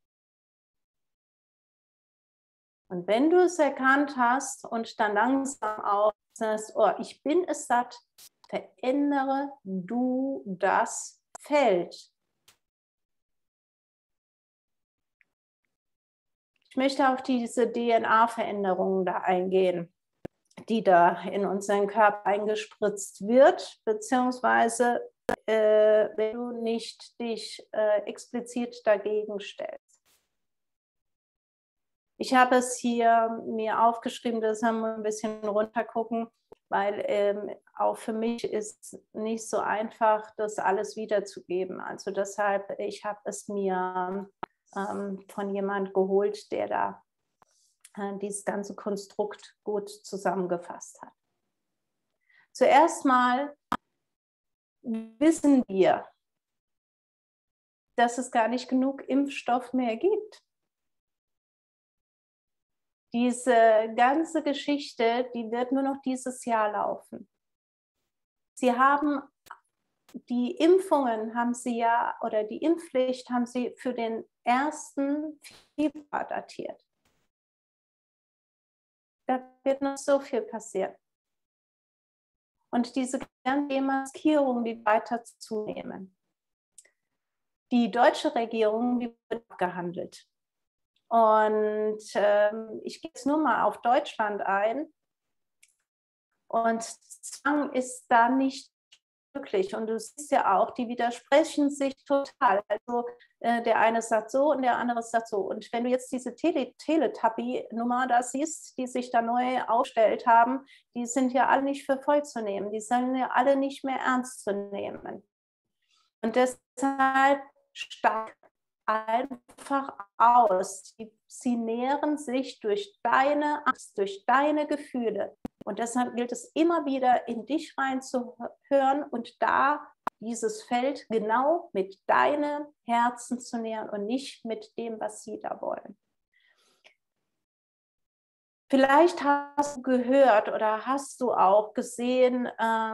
Und wenn du es erkannt hast und dann langsam auch sagst, oh, ich bin es satt, verändere du das Feld. Ich möchte auf diese DNA-Veränderungen da eingehen, die da in unseren Körper eingespritzt wird, beziehungsweise wenn du nicht dich explizit dagegen stellst. Ich habe es hier mir aufgeschrieben, das haben wir ein bisschen runtergucken, weil auch für mich ist es nicht so einfach, das alles wiederzugeben. Also deshalb, ich habe es mir von jemand geholt, der da dieses ganze Konstrukt gut zusammengefasst hat. Zuerst mal wissen wir, dass es gar nicht genug Impfstoff mehr gibt. Diese ganze Geschichte, die wird nur noch dieses Jahr laufen. Sie haben die Impfungen haben sie ja, oder die Impfpflicht haben sie für den 1. Februar datiert. Da wird noch so viel passieren. Und diese ganze Demaskierung, die weiter zunehmen. Die deutsche Regierung, die wird abgehandelt. Und ich gehe jetzt nur mal auf Deutschland ein. Und Zwang ist da nicht möglich. Und du siehst ja auch, die widersprechen sich total. Also der eine sagt so und der andere sagt so. Und wenn du jetzt diese Teletubby-Nummer da siehst, die sich da neu aufgestellt haben, die sind ja alle nicht für voll zu nehmen. Die sind ja alle nicht mehr ernst zu nehmen. Und deshalb steigt einfach aus. Sie nähren sich durch deine Angst, durch deine Gefühle. Und deshalb gilt es immer wieder, in dich reinzuhören und da dieses Feld genau mit deinem Herzen zu nähern und nicht mit dem, was sie da wollen. Vielleicht hast du gehört oder hast du auch gesehen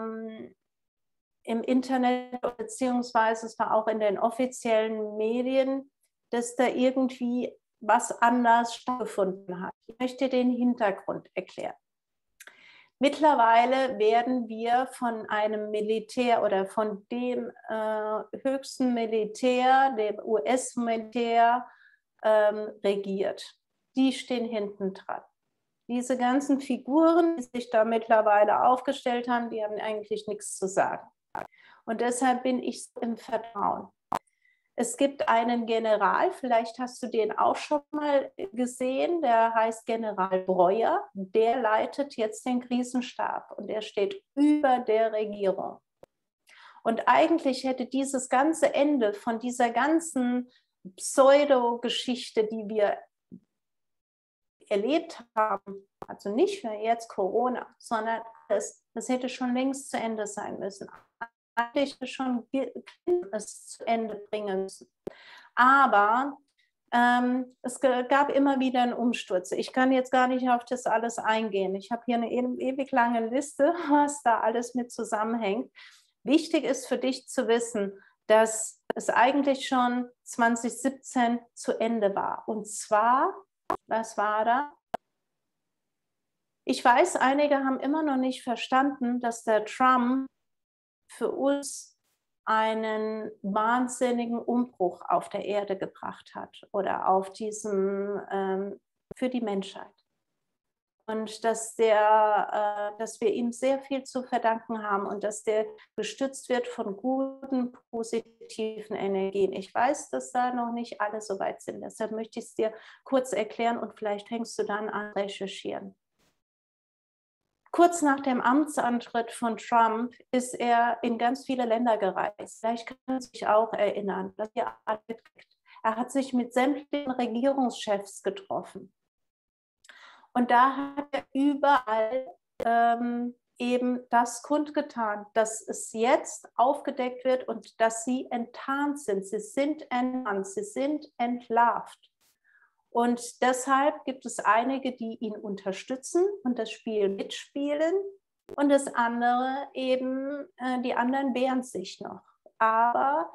im Internet, beziehungsweise es war auch in den offiziellen Medien, dass da irgendwie was anders stattgefunden hat. Ich möchte den Hintergrund erklären. Mittlerweile werden wir von einem Militär oder von dem höchsten Militär, dem US-Militär, regiert. Die stehen hinten dran. Diese ganzen Figuren, die sich da mittlerweile aufgestellt haben, die haben eigentlich nichts zu sagen. Und deshalb bin ich so im Vertrauen. Es gibt einen General, vielleicht hast du den auch schon mal gesehen, der heißt General Breuer, der leitet jetzt den Krisenstab und er steht über der Regierung. Und eigentlich hätte dieses ganze Ende von dieser ganzen Pseudo-Geschichte, die wir erlebt haben, also nicht nur jetzt Corona, sondern das hätte schon längst zu Ende sein müssen. Eigentlich schon es zu Ende bringen müssen. Aber es gab immer wieder einen Umsturz. Ich kann jetzt gar nicht auf das alles eingehen. Ich habe hier eine ewig lange Liste, was da alles mit zusammenhängt. Wichtig ist für dich zu wissen, dass es eigentlich schon 2017 zu Ende war. Und zwar, was war da? Ich weiß, einige haben immer noch nicht verstanden, dass der Trump für uns einen wahnsinnigen Umbruch auf der Erde gebracht hat oder auf für die Menschheit. Und dass wir ihm sehr viel zu verdanken haben und dass der gestützt wird von guten, positiven Energien. Ich weiß, dass da noch nicht alle so weit sind. Deshalb möchte ich es dir kurz erklären und vielleicht fängst du dann an recherchieren. Kurz nach dem Amtsantritt von Trump ist er in ganz viele Länder gereist. Vielleicht kann man sich auch erinnern, dass er hat sich mit sämtlichen Regierungschefs getroffen. Und da hat er überall eben das kundgetan, dass es jetzt aufgedeckt wird und dass sie enttarnt sind. Sie sind enttarnt, sie sind entlarvt. Und deshalb gibt es einige, die ihn unterstützen und das Spiel mitspielen und das andere eben, die anderen wehren sich noch. Aber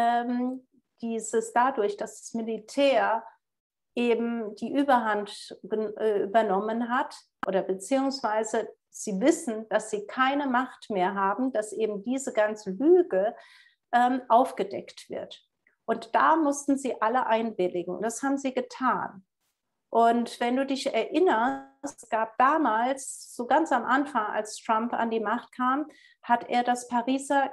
dadurch, dass das Militär eben die Überhand übernommen hat oder beziehungsweise sie wissen, dass sie keine Macht mehr haben, dass eben diese ganze Lüge aufgedeckt wird. Und da mussten sie alle einwilligen. Das haben sie getan. Und wenn du dich erinnerst, es gab damals, so ganz am Anfang, als Trump an die Macht kam, hat er das Pariser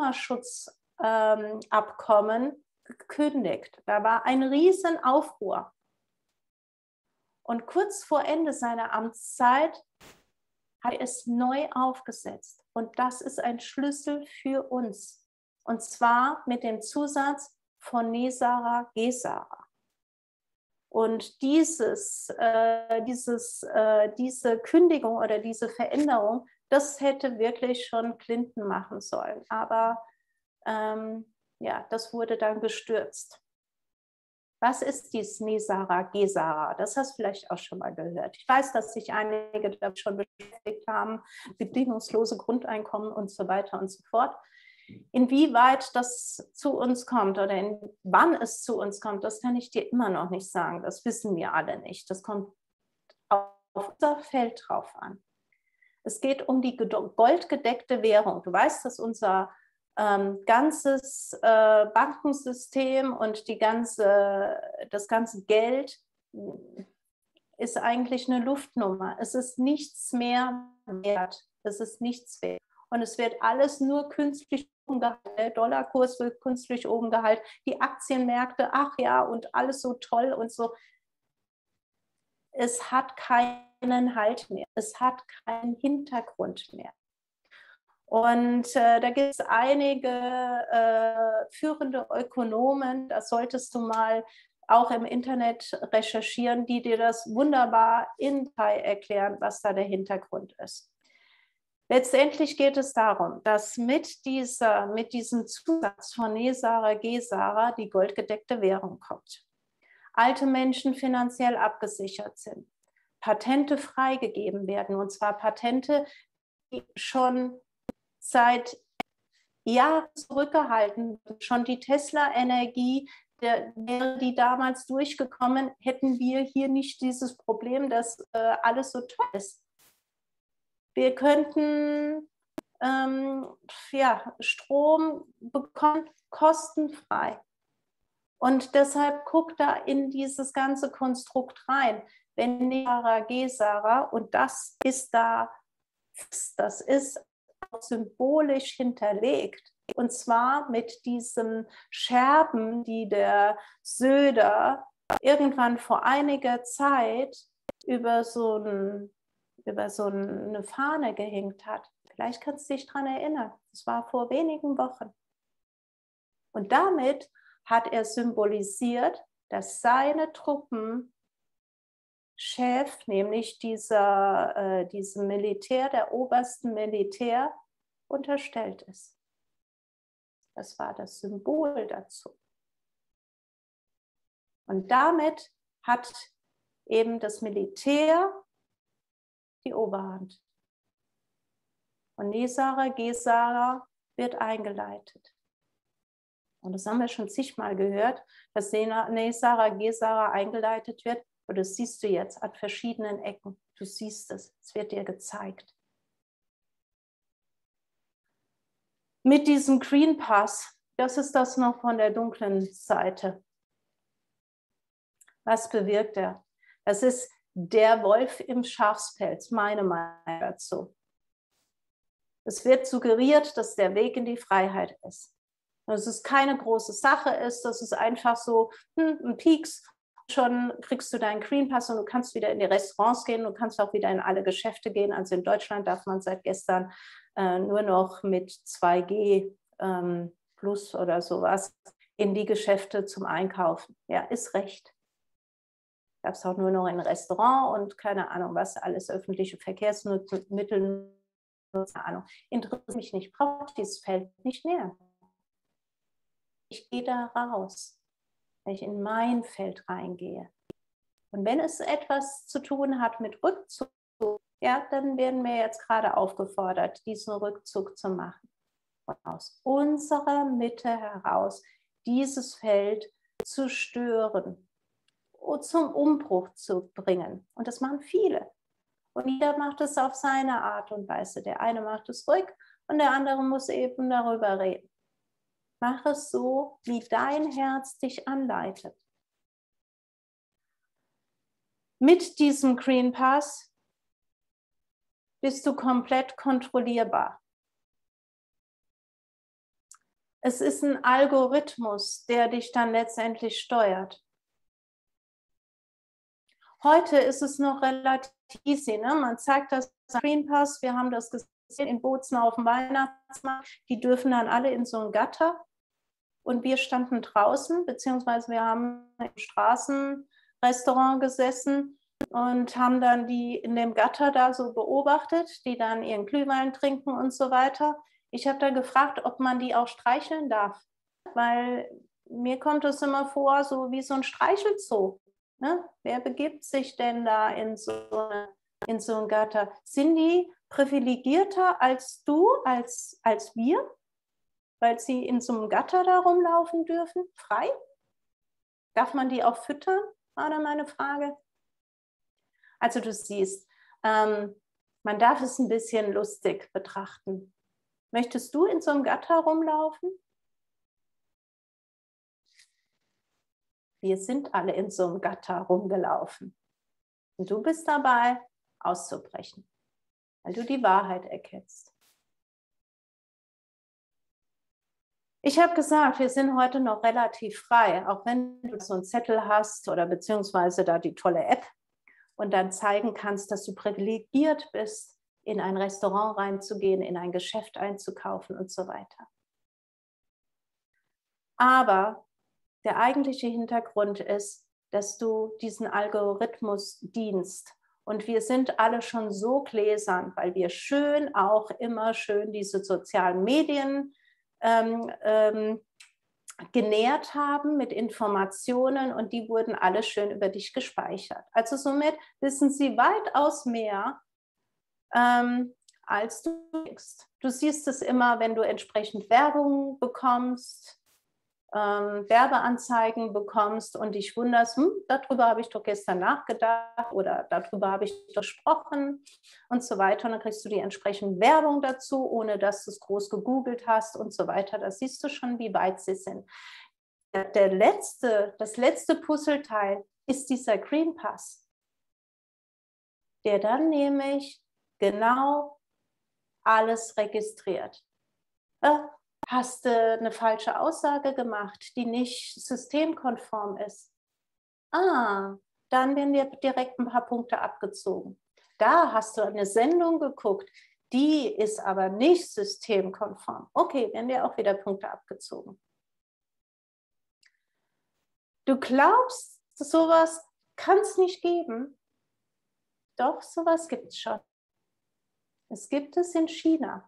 Klimaschutzabkommen gekündigt. Da war ein Riesenaufruhr. Und kurz vor Ende seiner Amtszeit hat er es neu aufgesetzt. Und das ist ein Schlüssel für uns. Und zwar mit dem Zusatz von Nesara Gesara. Und diese Kündigung oder diese Veränderung, das hätte wirklich schon Clinton machen sollen. Aber ja, das wurde dann gestürzt. Was ist dies Nesara Gesara? Das hast du vielleicht auch schon mal gehört. Ich weiß, dass sich einige damit schon beschäftigt haben, bedingungslose Grundeinkommen und so weiter und so fort. Inwieweit das zu uns kommt oder wann es zu uns kommt, das kann ich dir immer noch nicht sagen. Das wissen wir alle nicht. Das kommt auf unser Feld drauf an. Es geht um die goldgedeckte Währung. Du weißt, dass unser ganzes Bankensystem und das ganze Geld ist eigentlich eine Luftnummer. Es ist nichts mehr wert. Es ist nichts wert. Und es wird alles nur künstlich umgehalten. Der Dollarkurs wird künstlich oben gehalten. Die Aktienmärkte, ach ja, und alles so toll und so. Es hat keinen Halt mehr. Es hat keinen Hintergrund mehr. Und da gibt es einige führende Ökonomen, das solltest du mal auch im Internet recherchieren, die dir das wunderbar in Detail erklären, was da der Hintergrund ist. Letztendlich geht es darum, dass mit diesem Zusatz von Nesara Gesara die goldgedeckte Währung kommt. Alte Menschen finanziell abgesichert sind, Patente freigegeben werden, und zwar Patente, die schon seit Jahren zurückgehalten, schon die Tesla-Energie, wäre die damals durchgekommen, hätten wir hier nicht dieses Problem, dass alles so toll ist. Wir könnten Strom bekommen, kostenfrei. Und deshalb guck da in dieses ganze Konstrukt rein. Wenn Nesara Gesara, und das ist auch symbolisch hinterlegt. Und zwar mit diesen Scherben, die der Söder irgendwann vor einiger Zeit über so eine Fahne gehängt hat. Vielleicht kannst du dich daran erinnern. Das war vor wenigen Wochen. Und damit hat er symbolisiert, dass seine Truppenchef, nämlich diesem Militär, der obersten Militär, unterstellt ist. Das war das Symbol dazu. Und damit hat eben das Militär die Oberhand. Und Nesara Gesara wird eingeleitet. Und das haben wir schon zigmal gehört, dass Nesara Gesara eingeleitet wird. Und das siehst du jetzt an verschiedenen Ecken. Du siehst es, es wird dir gezeigt. Mit diesem Green Pass, das ist das noch von der dunklen Seite. Was bewirkt er? Das ist der Wolf im Schafspelz, meine Meinung dazu. Es wird suggeriert, dass der Weg in die Freiheit ist. Dass es keine große Sache ist, dass es einfach so ein Pieks, schon kriegst du deinen Green Pass und du kannst wieder in die Restaurants gehen, du kannst auch wieder in alle Geschäfte gehen. Also in Deutschland darf man seit gestern nur noch mit 2G plus oder sowas in die Geschäfte zum Einkaufen. Ja, ist recht. Darf es auch nur noch in ein Restaurant und keine Ahnung was, alles öffentliche Verkehrsmittel, keine Ahnung. Interessiert mich nicht, braucht dieses Feld nicht näher. Ich gehe da raus, wenn ich in mein Feld reingehe. Und wenn es etwas zu tun hat mit Rückzug, ja, dann werden wir jetzt gerade aufgefordert, diesen Rückzug zu machen. Und aus unserer Mitte heraus dieses Feld zu stören, zum Umbruch zu bringen. Und das machen viele. Und jeder macht es auf seine Art und Weise. Der eine macht es ruhig und der andere muss eben darüber reden. Mach es so, wie dein Herz dich anleitet. Mit diesem Green Pass bist du komplett kontrollierbar. Es ist ein Algorithmus, der dich dann letztendlich steuert. Heute ist es noch relativ easy. Ne? Man zeigt das Green Pass, wir haben das gesehen in Bozen auf dem Weihnachtsmarkt. Die dürfen dann alle in so ein Gatter. Und wir standen draußen, beziehungsweise wir haben im Straßenrestaurant gesessen und haben dann die in dem Gatter da so beobachtet, die dann ihren Glühwein trinken und so weiter. Ich habe dann gefragt, ob man die auch streicheln darf, weil mir kommt es immer vor, so wie so ein Streichelzoo. Ne? Wer begibt sich denn da in so ein Gatter? Sind die privilegierter als du, als wir? Weil sie in so einem Gatter da rumlaufen dürfen, frei? Darf man die auch füttern, war da meine Frage. Also du siehst, man darf es ein bisschen lustig betrachten. Möchtest du in so einem Gatter rumlaufen? Wir sind alle in so einem Gatter rumgelaufen. Und du bist dabei, auszubrechen, weil du die Wahrheit erkennst. Ich habe gesagt, wir sind heute noch relativ frei, auch wenn du so einen Zettel hast oder beziehungsweise da die tolle App und dann zeigen kannst, dass du privilegiert bist, in ein Restaurant reinzugehen, in ein Geschäft einzukaufen und so weiter. Aber der eigentliche Hintergrund ist, dass du diesen Algorithmus dienst. Und wir sind alle schon so gläsern, weil wir schön auch immer schön diese sozialen Medien genährt haben mit Informationen und die wurden alle schön über dich gespeichert. Also somit wissen sie weitaus mehr, als du denkst. Du siehst es immer, wenn du entsprechend Werbung bekommst, Werbeanzeigen bekommst und dich wunderst, darüber habe ich doch gestern nachgedacht oder darüber habe ich gesprochen und so weiter. Und dann kriegst du die entsprechende Werbung dazu, ohne dass du es groß gegoogelt hast und so weiter. Da siehst du schon, wie weit sie sind. Das letzte Puzzleteil ist dieser Green Pass, der dann nämlich genau alles registriert. Hast du eine falsche Aussage gemacht, die nicht systemkonform ist? Dann werden dir direkt ein paar Punkte abgezogen. Da hast du eine Sendung geguckt, die ist aber nicht systemkonform. Okay, werden dir auch wieder Punkte abgezogen. Du glaubst, sowas kann es nicht geben? Doch, sowas gibt es schon. Es gibt es in China.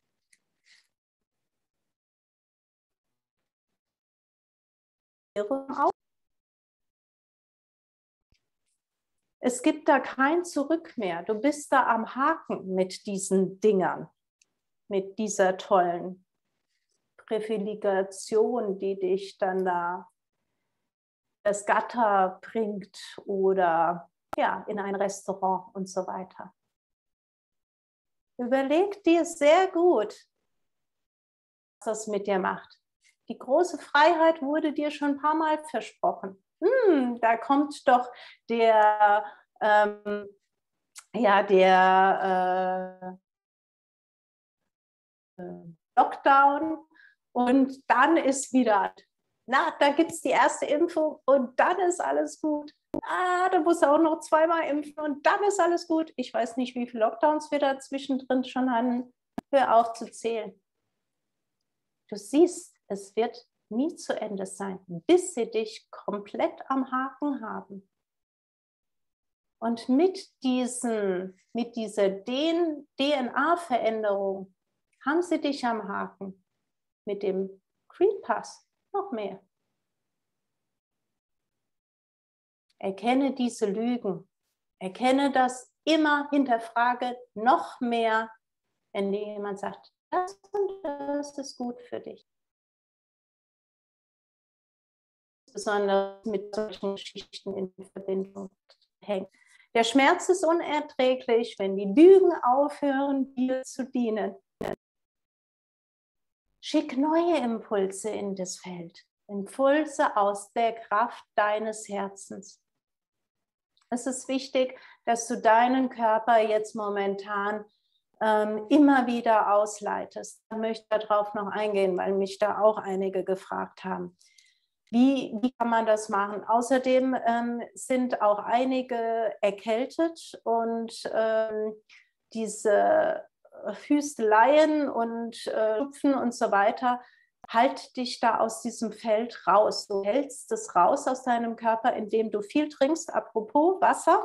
Es gibt da kein Zurück mehr. Du bist da am Haken mit diesen Dingern, mit dieser tollen Privilegation, die dich dann da das Gatter bringt oder ja, in ein Restaurant und so weiter. Überleg dir sehr gut, was das mit dir macht. Die große Freiheit wurde dir schon ein paar Mal versprochen. Da kommt doch der Lockdown und dann ist wieder, da gibt es die erste Impfung und dann ist alles gut. Da musst du auch noch zweimal impfen und dann ist alles gut. Ich weiß nicht, wie viele Lockdowns wir da zwischendrin schon hatten. Hör auf zu zählen. Du siehst, es wird nie zu Ende sein, bis sie dich komplett am Haken haben. Und mit dieser DNA-Veränderung haben sie dich am Haken. Mit dem Green Pass noch mehr. Erkenne diese Lügen. Erkenne das immer, hinterfrage noch mehr, wenn dir jemand sagt, das und das ist gut für dich. Besonders mit solchen Geschichten in Verbindung hängt. Der Schmerz ist unerträglich, wenn die Lügen aufhören, dir zu dienen. Schick neue Impulse in das Feld. Impulse aus der Kraft deines Herzens. Es ist wichtig, dass du deinen Körper jetzt momentan immer wieder ausleitest. Ich möchte darauf noch eingehen, weil mich da auch einige gefragt haben. Wie kann man das machen? Außerdem sind auch einige erkältet und diese Hüsteleien und Schnupfen und so weiter, halt dich da aus diesem Feld raus. Du hältst es raus aus deinem Körper, indem du viel trinkst, apropos Wasser.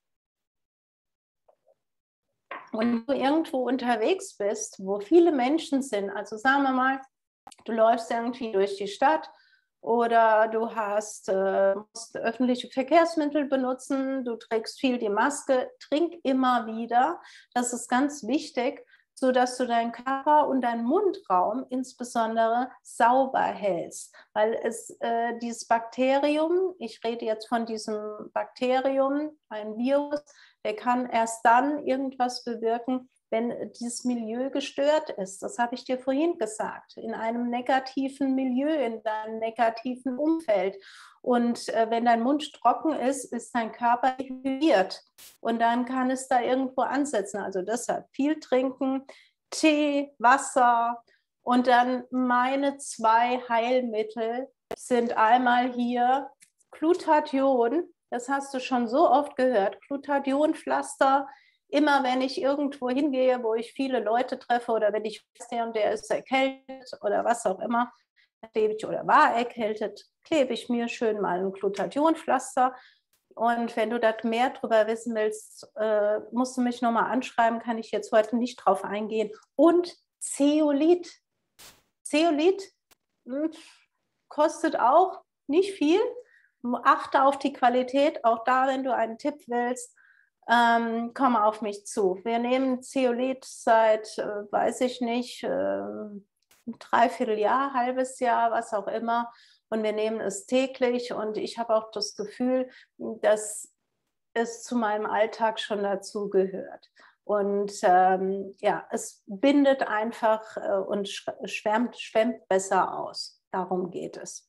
Und wenn du irgendwo unterwegs bist, wo viele Menschen sind, also sagen wir mal, du läufst irgendwie durch die Stadt, oder du musst öffentliche Verkehrsmittel benutzen, du trägst viel die Maske, trink immer wieder. Das ist ganz wichtig, sodass du deinen Körper und deinen Mundraum insbesondere sauber hältst. Weil dieses Bakterium, ich rede jetzt von diesem Bakterium, ein Virus, Der kann erst dann irgendwas bewirken, wenn dieses Milieu gestört ist. Das habe ich dir vorhin gesagt. In einem negativen Milieu, in deinem negativen Umfeld. Und wenn dein Mund trocken ist, ist dein Körper irritiert. Und dann kann es da irgendwo ansetzen. Also deshalb viel trinken, Tee, Wasser. Und dann meine 2 Heilmittel sind einmal hier Glutathion. Das hast du schon so oft gehört. Glutathionpflaster. Immer wenn ich irgendwo hingehe, wo ich viele Leute treffe oder wenn ich weiß, der und der ist erkältet oder was auch immer, oder war erkältet, klebe ich mir schön mal ein Glutathionpflaster. Und wenn du da mehr drüber wissen willst, musst du mich nochmal anschreiben, kann ich jetzt heute nicht drauf eingehen. Und Zeolit. Zeolit kostet auch nicht viel. Achte auf die Qualität, auch da, wenn du einen Tipp willst. Komm auf mich zu. Wir nehmen Zeolit seit, weiß ich nicht, ein Dreivierteljahr, halbes Jahr, was auch immer. Und wir nehmen es täglich. Und ich habe auch das Gefühl, dass es zu meinem Alltag schon dazu gehört. Und ja, es bindet einfach und schwemmt besser aus. Darum geht es.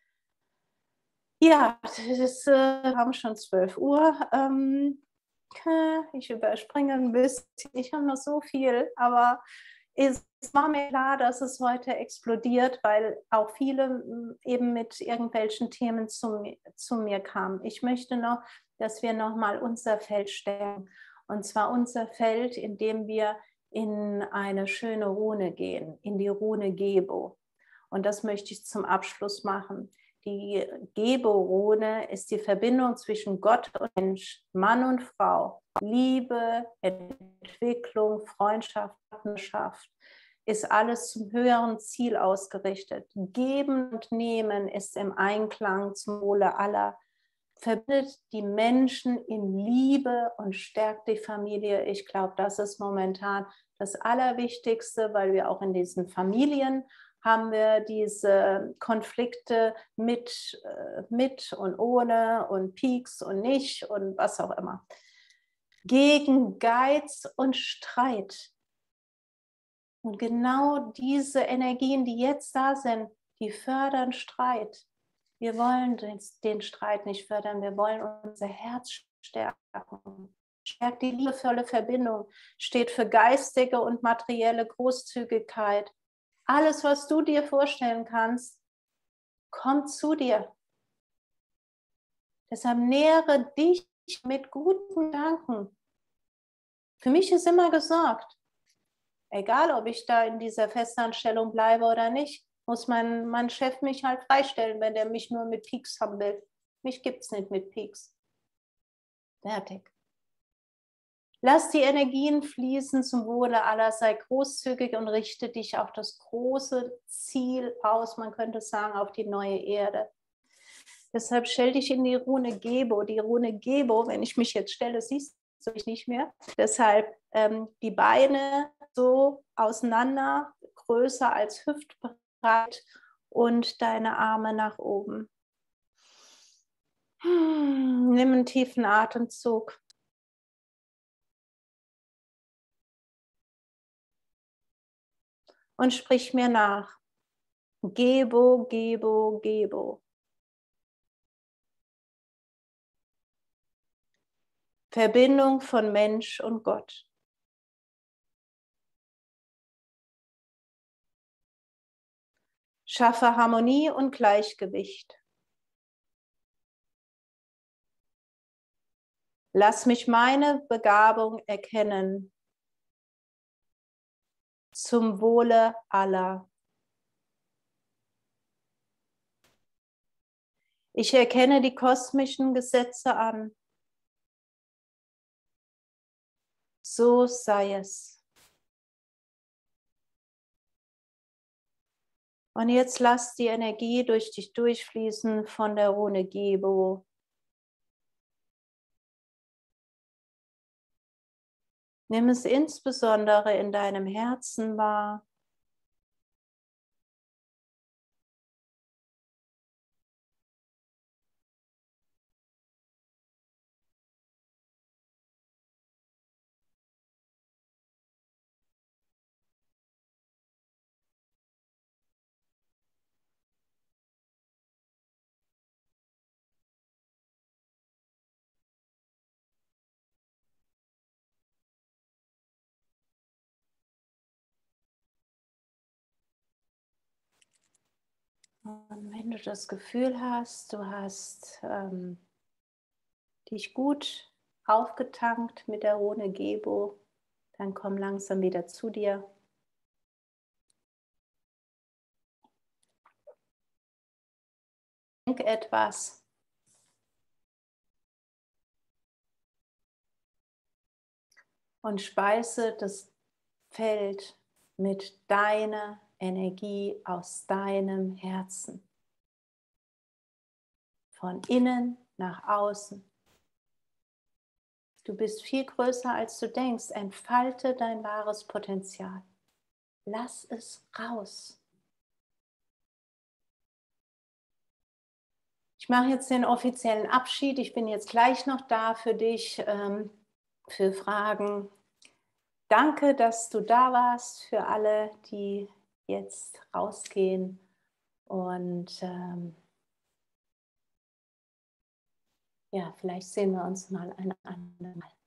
Ja, wir haben schon 12 Uhr. Ich überspringe ein bisschen. Ich habe noch so viel, aber es war mir klar, dass es heute explodiert, weil auch viele eben mit irgendwelchen Themen zu mir kamen. Ich möchte noch, dass wir nochmal unser Feld stärken. Und zwar unser Feld, in dem wir in eine schöne Rune gehen, in die Rune Gebo. Und das möchte ich zum Abschluss machen. Die Gebo-Rune ist die Verbindung zwischen Gott und Mensch, Mann und Frau. Liebe, Entwicklung, Freundschaft, Partnerschaft ist alles zum höheren Ziel ausgerichtet. Geben und Nehmen ist im Einklang zum Wohle aller. Verbindet die Menschen in Liebe und stärkt die Familie. Ich glaube, das ist momentan das Allerwichtigste, weil wir auch in diesen Familien haben wir diese Konflikte mit und ohne und Peaks und nicht und was auch immer. Gegen Geiz und Streit. Und genau diese Energien, die jetzt da sind, die fördern Streit. Wir wollen den Streit nicht fördern, wir wollen unser Herz stärken. Stärkt die liebevolle Verbindung, steht für geistige und materielle Großzügigkeit. Alles, was du dir vorstellen kannst, kommt zu dir. Deshalb nähere dich mit guten Gedanken. Für mich ist immer gesorgt. Egal, ob ich da in dieser Festanstellung bleibe oder nicht, muss mein Chef mich halt freistellen, wenn der mich nur mit Peaks haben will. Mich gibt es nicht mit Peaks. Fertig. Lass die Energien fließen zum Wohle aller, sei großzügig und richte dich auf das große Ziel aus, man könnte sagen, auf die neue Erde. Deshalb stell dich in die Rune Gebo. Die Rune Gebo, wenn ich mich jetzt stelle, siehst du mich nicht mehr. Deshalb die Beine so auseinander, größer als hüftbreit und deine Arme nach oben. Nimm einen tiefen Atemzug. Und sprich mir nach. Gebo, Gebo, Gebo. Verbindung von Mensch und Gott. Schaffe Harmonie und Gleichgewicht. Lass mich meine Begabung erkennen. Zum Wohle aller. Ich erkenne die kosmischen Gesetze an. So sei es. Und jetzt lass die Energie durch dich durchfließen von der Rune Gebo. Nimm es insbesondere in deinem Herzen wahr. Und wenn du das Gefühl hast, du hast dich gut aufgetankt mit der Rune Gebo, dann komm langsam wieder zu dir. Denk etwas. Und speise das Feld mit deiner Energie aus deinem Herzen. Von innen nach außen. Du bist viel größer, als du denkst. Entfalte dein wahres Potenzial. Lass es raus. Ich mache jetzt den offiziellen Abschied. Ich bin jetzt gleich noch da für dich, für Fragen. Danke, dass du da warst, für alle, die jetzt rausgehen. Und ja, vielleicht sehen wir uns mal ein anderes Mal.